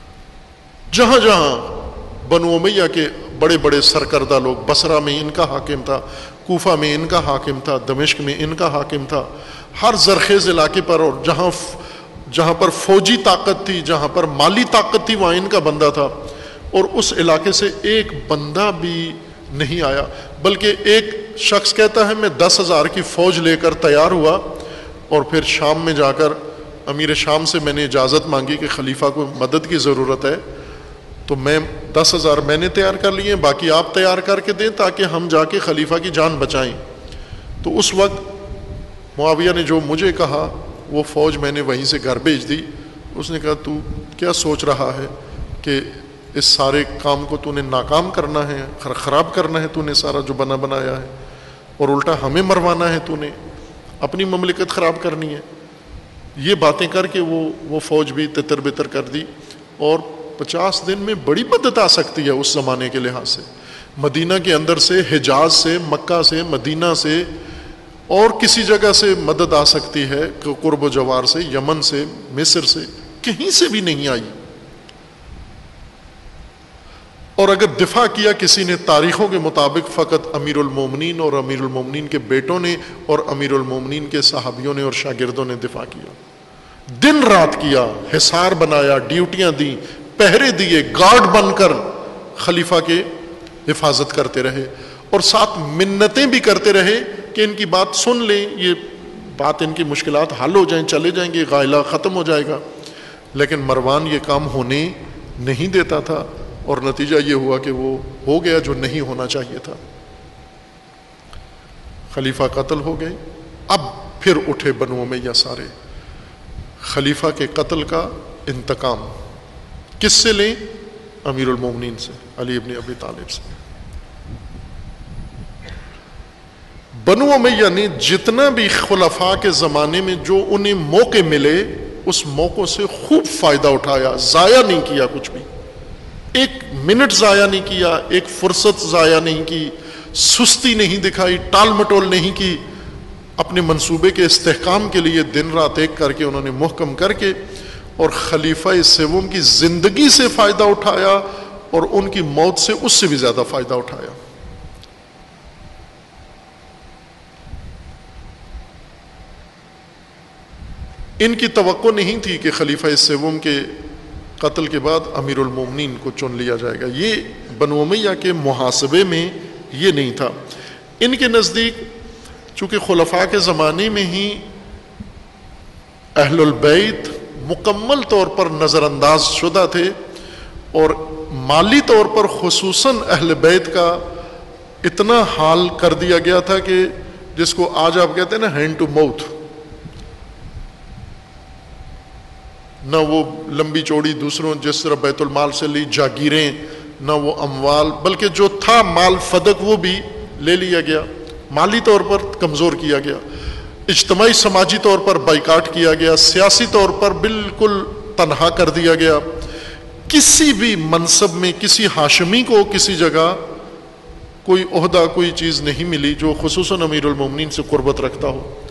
جہاں جہاں بنو امیہ کے بڑے بڑے سرکردہ لوگ، بصرہ میں ان کا حاکم تھا، کوفہ میں ان کا حاکم تھا، دمشق میں ان کا حاکم تھا، ہر زرخیز علاقے پر، اور جہاں پر فوجی طاقت تھی، جہاں پر مالی طاقت تھی، وہاں ان کا بندہ تھا. اور اس علاقے سے ایک بندہ بھی نہیں آیا. بلکہ ایک شخص کہتا ہے میں 10,000 کی فوج لے کر تیار ہوا، اور پھر شام میں جا کر امیر شام سے میں نے اجازت مانگی کہ خلیفہ کو مدد کی ضرورت ہے، تو میں 10,000 میں نے تیار کر لیے، باقی آپ تیار کر کے دیں تاکہ ہم جا کے خلیفہ کی جان بچائیں. تو اس وقت معاویہ نے جو مجھے کہا وہ فوج میں نے وہیں سے گھر بھیج دی. اس نے کہا تو کیا سوچ رہا ہے کہ اس سارے کام کو تو نے ناکام کرنا ہے، خراب کرنا ہے، تو نے سارا جو بنایا ہے، اور الٹا ہمیں مروانا ہے، تو نے اپنی مملکت خراب کرنی ہے. یہ باتیں کر کے وہ فوج بھی تتر بتر کر دی. اور 50 دن میں بڑی مدد آ سکتی ہے اس زمانے کے لحاظ سے. مدینہ کے اندر سے، حجاز سے، مکہ سے، مدینہ سے، اور کسی جگہ سے مدد آ سکتی ہے، قرب و جوار سے، یمن سے، مصر سے، کہیں سے بھی نہیں آئی. اور اگر دفاع کیا کسی نے تاریخوں کے مطابق فقط امیر المومنین اور امیر المومنین کے بیٹوں نے اور امیر المومنین کے صحابیوں نے اور شاگردوں نے دفاع کیا. دن رات کیا، حصار بنایا، ڈیوٹیاں دیں، پہرے دیے، گارڈ بن کر خلیفہ کے حفاظت کرتے رہے، اور ساتھ منتیں بھی کرتے رہے کہ ان کی بات سن لیں، یہ بات ان کی مشکلات حل ہو جائیں، چلے جائیں گے، غائلہ ختم ہو جائے گا. لیکن مروان یہ کام ہونے نہیں دیتا تھا، اور نتیجہ یہ ہوا کہ وہ ہو گیا جو نہیں ہونا چاہیے تھا. خلیفہ قتل ہو گئے. اب پھر اٹھے بنو امیہ سارے. خلیفہ کے قتل کا انتقام کس سے لیں؟ امیر المومنین سے، علی ابن ابی طالب سے. بنو امیہ نے جتنا بھی خلفاء کے زمانے میں جو انہیں موقع ملے اس موقع سے خوب فائدہ اٹھایا، ضائع نہیں کیا کچھ بھی. ایک منٹ ضائع نہیں کیا، ایک فرصت ضائع نہیں کی، سستی نہیں دکھائی، ٹال مٹول نہیں کی. اپنے منصوبے کے استحکام کے لیے دن رات ایک کر کے انہوں نے محکم کر کے، اور خلیفہ سوم کی زندگی سے فائدہ اٹھایا، اور ان کی موت سے اس سے بھی زیادہ فائدہ اٹھایا. ان کی توقع نہیں تھی کہ خلیفہ سوم کے قتل کے بعد امیر المومنین کو چن لیا جائے گا. یہ بنو امیہ کے محاسبے میں یہ نہیں تھا. ان کے نزدیک چونکہ خلفاء کے زمانے میں ہی اہل البیت مکمل طور پر نظر انداز شدہ تھے، اور مالی طور پر خصوصاً اہل بیت کا اتنا حال کر دیا گیا تھا کہ جس کو آج آپ کہتے ہیں نا ہینڈ ٹو ماؤتھ، نہ وہ لمبی چوڑی دوسروں جس طرح بیت المال سے لی جاگیریں، نہ وہ اموال، بلکہ جو تھا مال فدق وہ بھی لے لیا گیا. مالی طور پر کمزور کیا گیا، اجتماعی سماجی طور پر بائیکاٹ کیا گیا، سیاسی طور پر بالکل تنہا کر دیا گیا. کسی بھی منصب میں کسی ہاشمی کو کسی جگہ کوئی عہدہ کوئی چیز نہیں ملی جو خصوصاً امیر المومنین سے قربت رکھتا ہو.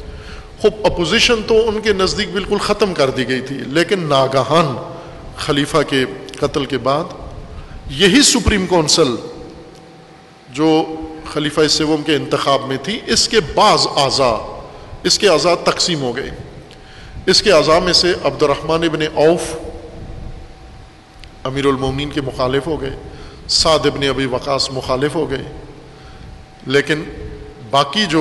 خوب اپوزیشن تو ان کے نزدیک بالکل ختم کر دی گئی تھی، لیکن ناگہان خلیفہ کے قتل کے بعد یہی سپریم کونسل جو خلیفہ سوم کے انتخاب میں تھی، اس کے بعض اعضاء تقسیم ہو گئے۔ اس کے اعضاء میں سے عبد الرحمن ابن عوف امیر المومنین کے مخالف ہو گئے، سعد ابن ابی وقاص مخالف ہو گئے، لیکن باقی جو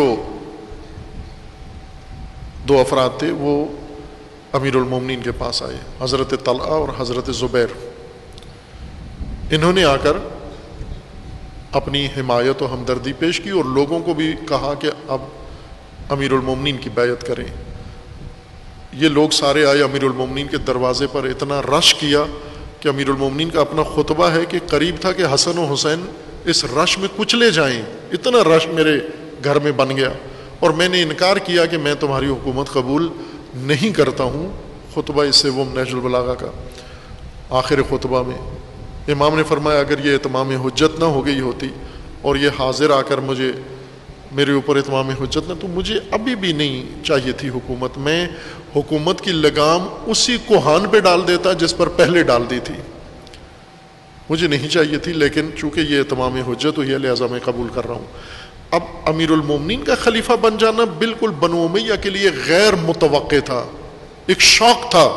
دو افراد تھے وہ امیر المومنین کے پاس آئے، حضرت طلحہ اور حضرت زبیر۔ انہوں نے آ کر اپنی حمایت و ہمدردی پیش کی اور لوگوں کو بھی کہا کہ اب امیر المومنین کی بیعت کریں۔ یہ لوگ سارے آئے امیر المومنین کے دروازے پر، اتنا رش کیا کہ امیر المومنین کا اپنا خطبہ ہے کہ قریب تھا کہ حسن و حسین اس رش میں کچلے جائیں، اتنا رش میرے گھر میں بن گیا، اور میں نے انکار کیا کہ میں تمہاری حکومت قبول نہیں کرتا ہوں۔ خطبہ اس سے وہ نہج البلاغہ کا آخر خطبہ میں امام نے فرمایا اگر یہ اتمام حجت نہ ہو گئی ہوتی اور یہ حاضر آ کر میرے اوپر اتمام حجت نہ، تو مجھے ابھی بھی نہیں چاہیے تھی حکومت، میں حکومت کی لگام اسی کوہان پہ ڈال دیتا جس پر پہلے ڈال دی تھی، مجھے نہیں چاہیے تھی، لیکن چونکہ یہ اتمام حجت ہوئی ہے لہٰذا میں قبول کر رہا ہوں۔ اب امیر المومنین کا خلیفہ بن جانا بالکل بنو امیہ کے لیے غیر متوقع تھا، ایک شوق تھا،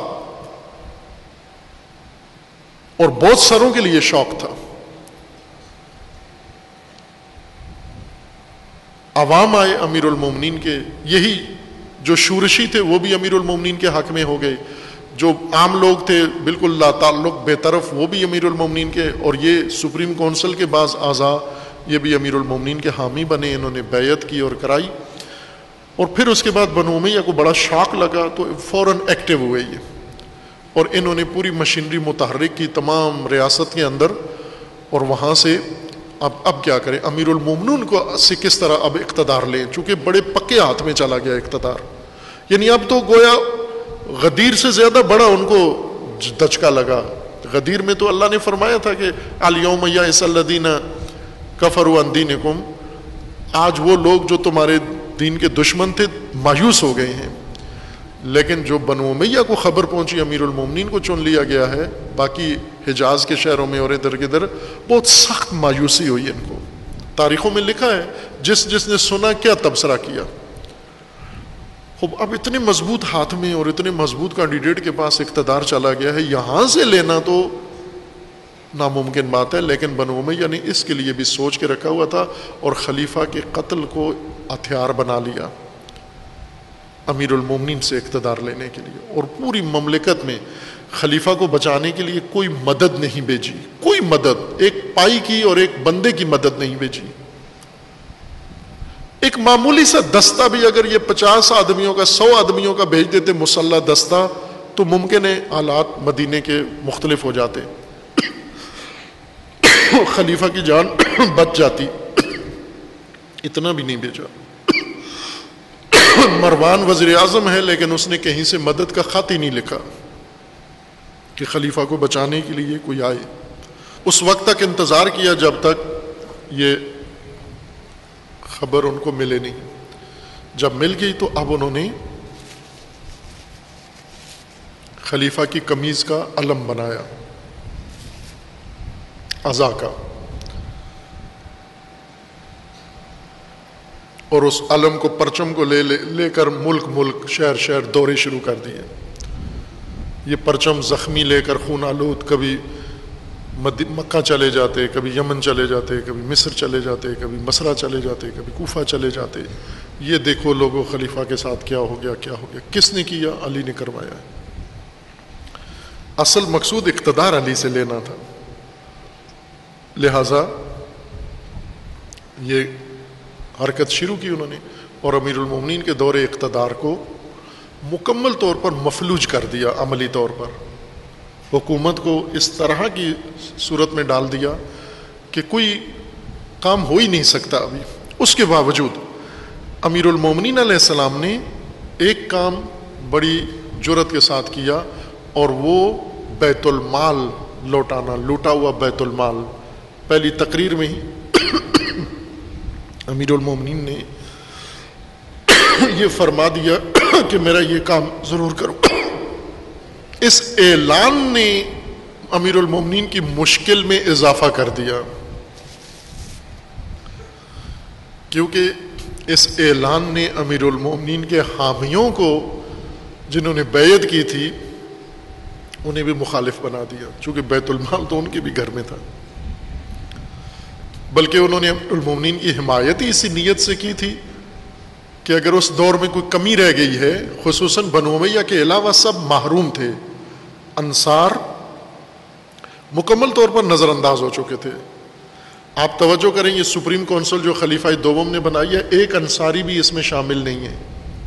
اور بہت ساروں کے لیے شوق تھا۔ عوام آئے امیر المومنین کے، یہی جو شورشی تھے وہ بھی امیر المومنین کے حق میں ہو گئے، جو عام لوگ تھے بالکل لا تعلق بے طرف وہ بھی امیر المومنین کے، اور یہ سپریم کونسل کے بعض اعضاء یہ بھی امیر المومنین کے حامی بنے، انہوں نے بیعت کی اور کرائی۔ اور پھر اس کے بعد بنو امیہ کو بڑا شوق لگا تو فوراً ایکٹیو ہوئے یہ، اور انہوں نے پوری مشینری متحرک کی تمام ریاست کے اندر، اور وہاں سے اب کیا کریں، امیر المومنین کو سے کس طرح اب اقتدار لیں، چونکہ بڑے پکے ہاتھ میں چلا گیا اقتدار، یعنی اب تو گویا غدیر سے زیادہ بڑا ان کو دھچکا لگا۔ غدیر میں تو اللہ نے فرمایا تھا کہ الیوم یئس الذین کفروا عن دینکم، آج وہ لوگ جو تمہارے دین کے دشمن تھے مایوس ہو گئے ہیں، لیکن جو بنو امیہ کو خبر پہنچی امیر المومنین کو چن لیا گیا ہے، باقی حجاز کے شہروں میں اور ادھر کدھر بہت سخت مایوسی ہوئی ان کو۔ تاریخوں میں لکھا ہے جس نے سنا کیا تبصرہ کیا۔ خوب اب اتنے مضبوط ہاتھ میں اور اتنے مضبوط کینڈیڈیٹ کے پاس اقتدار چلا گیا ہے، یہاں سے لینا تو ناممکن بات ہے، لیکن بنو امیہ نے اس کے لیے بھی سوچ کے رکھا ہوا تھا اور خلیفہ کے قتل کو ہتھیار بنا لیا امیر المومنین سے اقتدار لینے کے لیے، اور پوری مملکت میں خلیفہ کو بچانے کے لیے کوئی مدد نہیں بھیجی، کوئی مدد، ایک پائی کی اور ایک بندے کی مدد نہیں بھیجی۔ ایک معمولی سا دستہ بھی اگر یہ 50 آدمیوں کا 100 آدمیوں کا بھیج دیتے مسلح دستہ تو ممکن ہے حالات مدینے کے مختلف ہو جاتے، خلیفہ کی جان بچ جاتی، اتنا بھی نہیں بھیجا۔ مروان وزیر اعظم ہے لیکن اس نے کہیں سے مدد کا خط ہی نہیں لکھا کہ خلیفہ کو بچانے کے لیے کوئی آئے۔ اس وقت تک انتظار کیا جب تک یہ خبر ان کو ملے نہیں، جب مل گئی تو اب انہوں نے خلیفہ کی قمیض کا علم بنایا، عزا کا، اور اس علم کو پرچم کو لے کر ملک شہر دورے شروع کر دیے۔ یہ پرچم زخمی لے کر خون آلود کبھی مکہ چلے جاتے، کبھی یمن چلے جاتے، کبھی مصر چلے جاتے، کبھی بصرہ چلے جاتے، کبھی کوفہ چلے جاتے۔ یہ دیکھو لوگوں خلیفہ کے ساتھ کیا ہو گیا۔ کس نے کیا؟ علی نے کروایا ہے۔ اصل مقصود اقتدار علی سے لینا تھا، لہذا یہ حرکت شروع کی انہوں نے، اور امیر المومنین کے دور اقتدار کو مکمل طور پر مفلوج کر دیا، عملی طور پر حکومت کو اس طرح کی صورت میں ڈال دیا کہ کوئی کام ہو ہی نہیں سکتا ابھی۔ اس کے باوجود امیر المومنین علیہ السلام نے ایک کام بڑی جرأت کے ساتھ کیا، اور وہ بیت المال لوٹانا، لوٹا ہوا بیت المال۔ پہلی تقریر میں ہی امیر المومنین نے یہ فرما دیا کہ میرا یہ کام ضرور کرو. اس اعلان نے امیر المومنین کی مشکل میں اضافہ کر دیا، کیونکہ اس اعلان نے امیر المومنین کے حامیوں کو، جنہوں نے بیعت کی تھی، انہیں بھی مخالف بنا دیا، چونکہ بیت المال تو ان کے بھی گھر میں تھا. بلکہ انہوں نے امیر المومنین کی حمایت ہی اسی نیت سے کی تھی کہ اگر اس دور میں کوئی کمی رہ گئی ہے، خصوصاً بنو امیہ کے علاوہ سب محروم تھے، انصار مکمل طور پر نظر انداز ہو چکے تھے. آپ توجہ کریں، یہ سپریم کونسل جو خلیفہ دوم نے بنائی ہے، ایک انصاری بھی اس میں شامل نہیں ہے.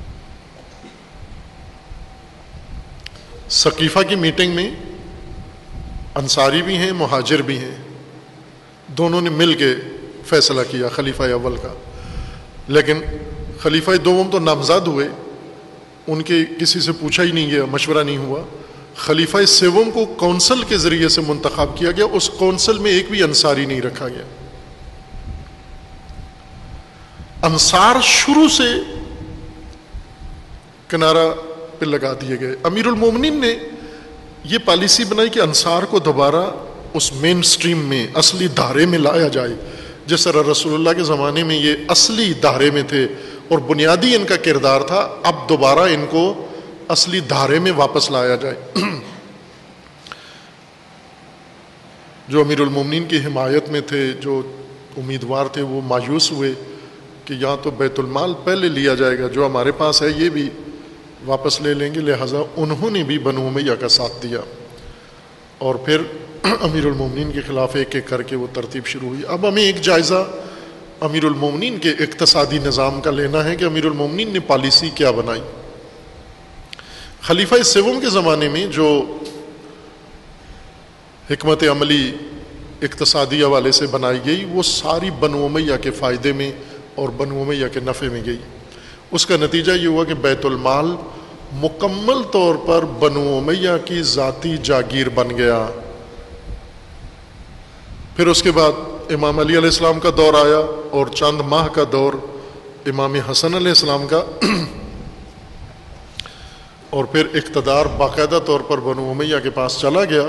ثقیفہ کی میٹنگ میں انصاری بھی ہیں، مہاجر بھی ہیں، دونوں نے مل کے فیصلہ کیا خلیفہ اول کا. لیکن خلیفہ دوم تو نامزد ہوئے، ان کے کسی سے پوچھا ہی نہیں گیا، مشورہ نہیں ہوا. خلیفہ سوم کو کونسل کے ذریعے سے منتخب کیا گیا، اس کونسل میں ایک بھی انصاری نہیں رکھا گیا. انصار شروع سے کنارہ پہ لگا دیے گئے. امیر المومنین نے یہ پالیسی بنائی کہ انصار کو دوبارہ اس مین سٹریم میں، اصلی دھارے میں لایا جائے، جس طرح رسول اللہ کے زمانے میں یہ اصلی دھارے میں تھے اور بنیادی ان کا کردار تھا. اب دوبارہ ان کو اصلی دھارے میں واپس لایا جائے. جو امیر المومنین کی حمایت میں تھے، جو امیدوار تھے، وہ مایوس ہوئے کہ یا تو بیت المال پہلے لیا جائے گا، جو ہمارے پاس ہے یہ بھی واپس لے لیں گے. لہٰذا انہوں نے بھی بنو امیہ کا ساتھ دیا اور پھر امیر المومنین کے خلاف ایک ایک کر کے وہ ترتیب شروع ہوئی. اب ہمیں ایک جائزہ امیر المومنین کے اقتصادی نظام کا لینا ہے کہ امیر المومنین نے پالیسی کیا بنائی. خلیفہ سوم کے زمانے میں جو حکمت عملی اقتصادی حوالے سے بنائی گئی، وہ ساری بنو امیہ کے فائدے میں اور بنو امیہ کے نفع میں گئی. اس کا نتیجہ یہ ہوا کہ بیت المال مکمل طور پر بنو امیہ کی ذاتی جاگیر بن گیا. پھر اس کے بعد امام علی علیہ السلام کا دور آیا اور چند ماہ کا دور امام حسن علیہ السلام کا، اور پھر اقتدار باقاعدہ طور پر بنو امیہ کے پاس چلا گیا.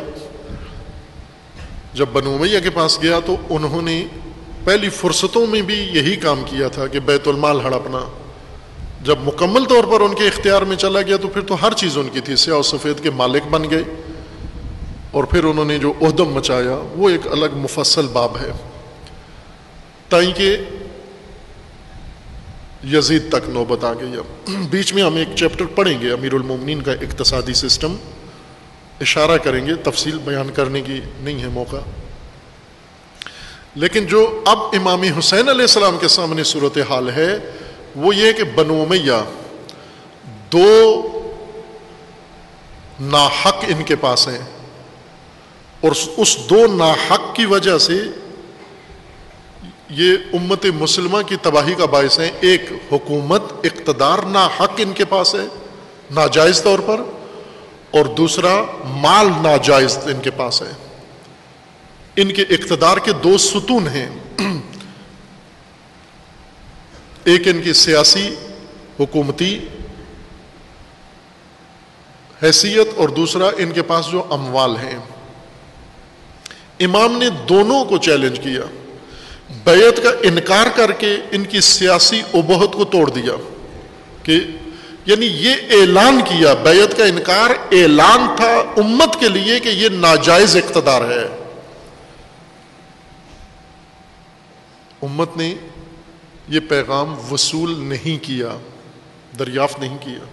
جب بنو امیہ کے پاس گیا تو انہوں نے پہلی فرصتوں میں بھی یہی کام کیا تھا کہ بیت المال ہڑپنا. جب مکمل طور پر ان کے اختیار میں چلا گیا تو پھر تو ہر چیز ان کی تھی، سیاہ و سفید کے مالک بن گئے. اور پھر انہوں نے جو عہدم مچایا وہ ایک الگ مفصل باب ہے، تائیں کہ یزید تک نوبت آ گئی. بیچ میں ہم ایک چیپٹر پڑھیں گے امیر المومنین کا اقتصادی سسٹم، اشارہ کریں گے، تفصیل بیان کرنے کی نہیں ہے موقع. لیکن جو اب امام حسین علیہ السلام کے سامنے صورتحال ہے وہ یہ کہ بنو امیہ دو ناحق ان کے پاس ہیں، اور اس دو ناحق کی وجہ سے یہ امت مسلمہ کی تباہی کا باعث ہیں. ایک حکومت اقتدار ناحق ان کے پاس ہے ناجائز طور پر، اور دوسرا مال ناجائز ان کے پاس ہے. ان کے اقتدار کے دو ستون ہیں، ایک ان کی سیاسی حکومتی حیثیت اور دوسرا ان کے پاس جو اموال ہیں. امام نے دونوں کو چیلنج کیا، بیعت کا انکار کر کے ان کی سیاسی ابہت کو توڑ دیا، کہ یعنی یہ اعلان کیا، بیعت کا انکار اعلان تھا امت کے لیے کہ یہ ناجائز اقتدار ہے. امت نے یہ پیغام وصول نہیں کیا، دریافت نہیں کیا.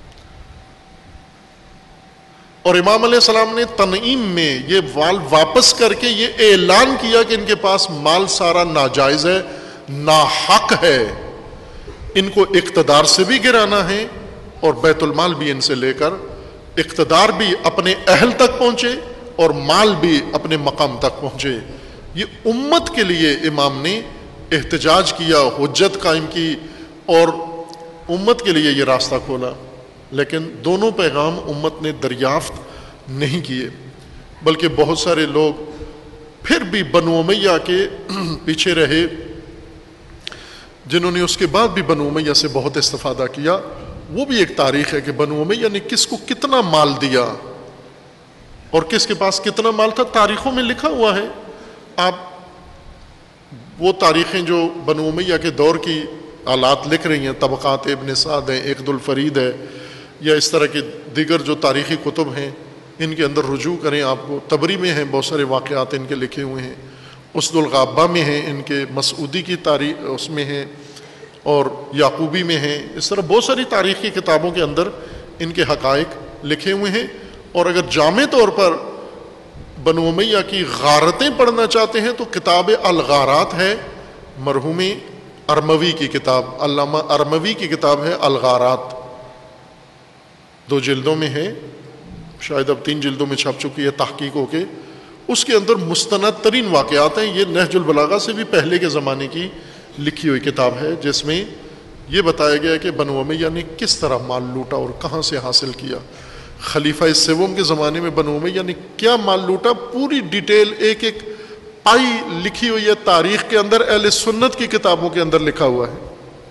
اور امام علیہ السلام نے تنعیم میں یہ مال واپس کر کے یہ اعلان کیا کہ ان کے پاس مال سارا ناجائز ہے، ناحق ہے، ان کو اقتدار سے بھی گرانا ہے اور بیت المال بھی ان سے لے کر اقتدار بھی اپنے اہل تک پہنچے اور مال بھی اپنے مقام تک پہنچے. یہ امت کے لیے امام نے احتجاج کیا، حجت قائم کی اور امت کے لیے یہ راستہ کھولا. لیکن دونوں پیغام امت نے دریافت نہیں کیے، بلکہ بہت سارے لوگ پھر بھی بنو امیہ کے پیچھے رہے. جنہوں نے اس کے بعد بھی بنو امیہ سے بہت استفادہ کیا، وہ بھی ایک تاریخ ہے کہ بنو امیہ نے کس کو کتنا مال دیا اور کس کے پاس کتنا مال تھا، تاریخوں میں لکھا ہوا ہے۔ آپ وہ تاریخیں جو بنو امیہ کے دور کی حالات لکھ رہی ہیں، طبقات ابن سعد ہیں، عقد الفرید ہے، یا اس طرح کے دیگر جو تاریخی کتب ہیں، ان کے اندر رجوع کریں، آپ کو طبری میں ہیں بہت سارے واقعات ان کے لکھے ہوئے ہیں، اسد الغابہ میں ہیں ان کے، مسعودی کی تاریخ اس میں ہیں، اور یعقوبی میں ہیں، اس طرح بہت ساری تاریخی کتابوں کے اندر ان کے حقائق لکھے ہوئے ہیں۔ اور اگر جامع طور پر بنو امیہ کی غارتیں پڑھنا چاہتے ہیں تو کتاب الغارات ہے، مرحوم ارموی کی کتاب، علامہ ارموی کی کتاب ہے الغارات، 2 جلدوں میں ہے، شاید اب 3 جلدوں میں چھپ چکی ہے تحقیق ہو کے۔ اس کے اندر مستند ترین واقعات ہیں۔ یہ نہج البلاغہ سے بھی پہلے کے زمانے کی لکھی ہوئی کتاب ہے، جس میں یہ بتایا گیا ہے کہ بنو امیہ نے کس طرح مال لوٹا اور کہاں سے حاصل کیا۔ خلیفہ سوم کے زمانے میں بنو امیہ نے کیا مال لوٹا، پوری ڈیٹیل ایک ایک پائی لکھی ہوئی ہے تاریخ کے اندر، اہل سنت کی کتابوں کے اندر لکھا ہوا ہے۔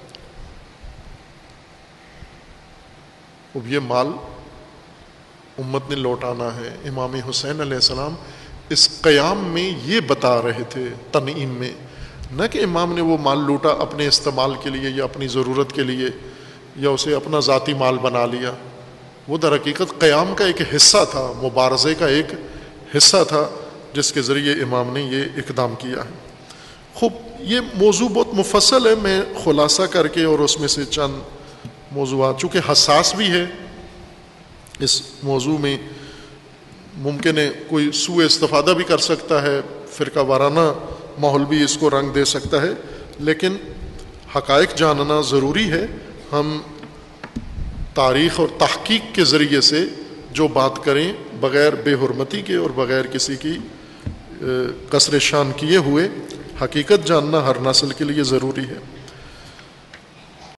اب یہ مال امت نے لوٹانا ہے۔ امام حسین علیہ السلام اس قیام میں یہ بتا رہے تھے تنعیم میں، نہ کہ امام نے وہ مال لوٹا اپنے استعمال کے لیے یا اپنی ضرورت کے لیے یا اسے اپنا ذاتی مال بنا لیا، وہ در حقیقت قیام کا ایک حصہ تھا، مبارزے کا ایک حصہ تھا جس کے ذریعے امام نے یہ اقدام کیا ہے۔ خوب، یہ موضوع بہت مفصل ہے، میں خلاصہ کر کے اور اس میں سے چند موضوعات، چونکہ حساس بھی ہے اس موضوع میں، ممکن ہے کوئی سوء استفادہ بھی کر سکتا ہے، فرقہ وارانہ ماحول بھی اس کو رنگ دے سکتا ہے، لیکن حقائق جاننا ضروری ہے۔ ہم تاریخ اور تحقیق کے ذریعے سے جو بات کریں بغیر بے حرمتی کے اور بغیر کسی کی قصر شان کیے ہوئے، حقیقت جاننا ہر نسل کے لیے ضروری ہے۔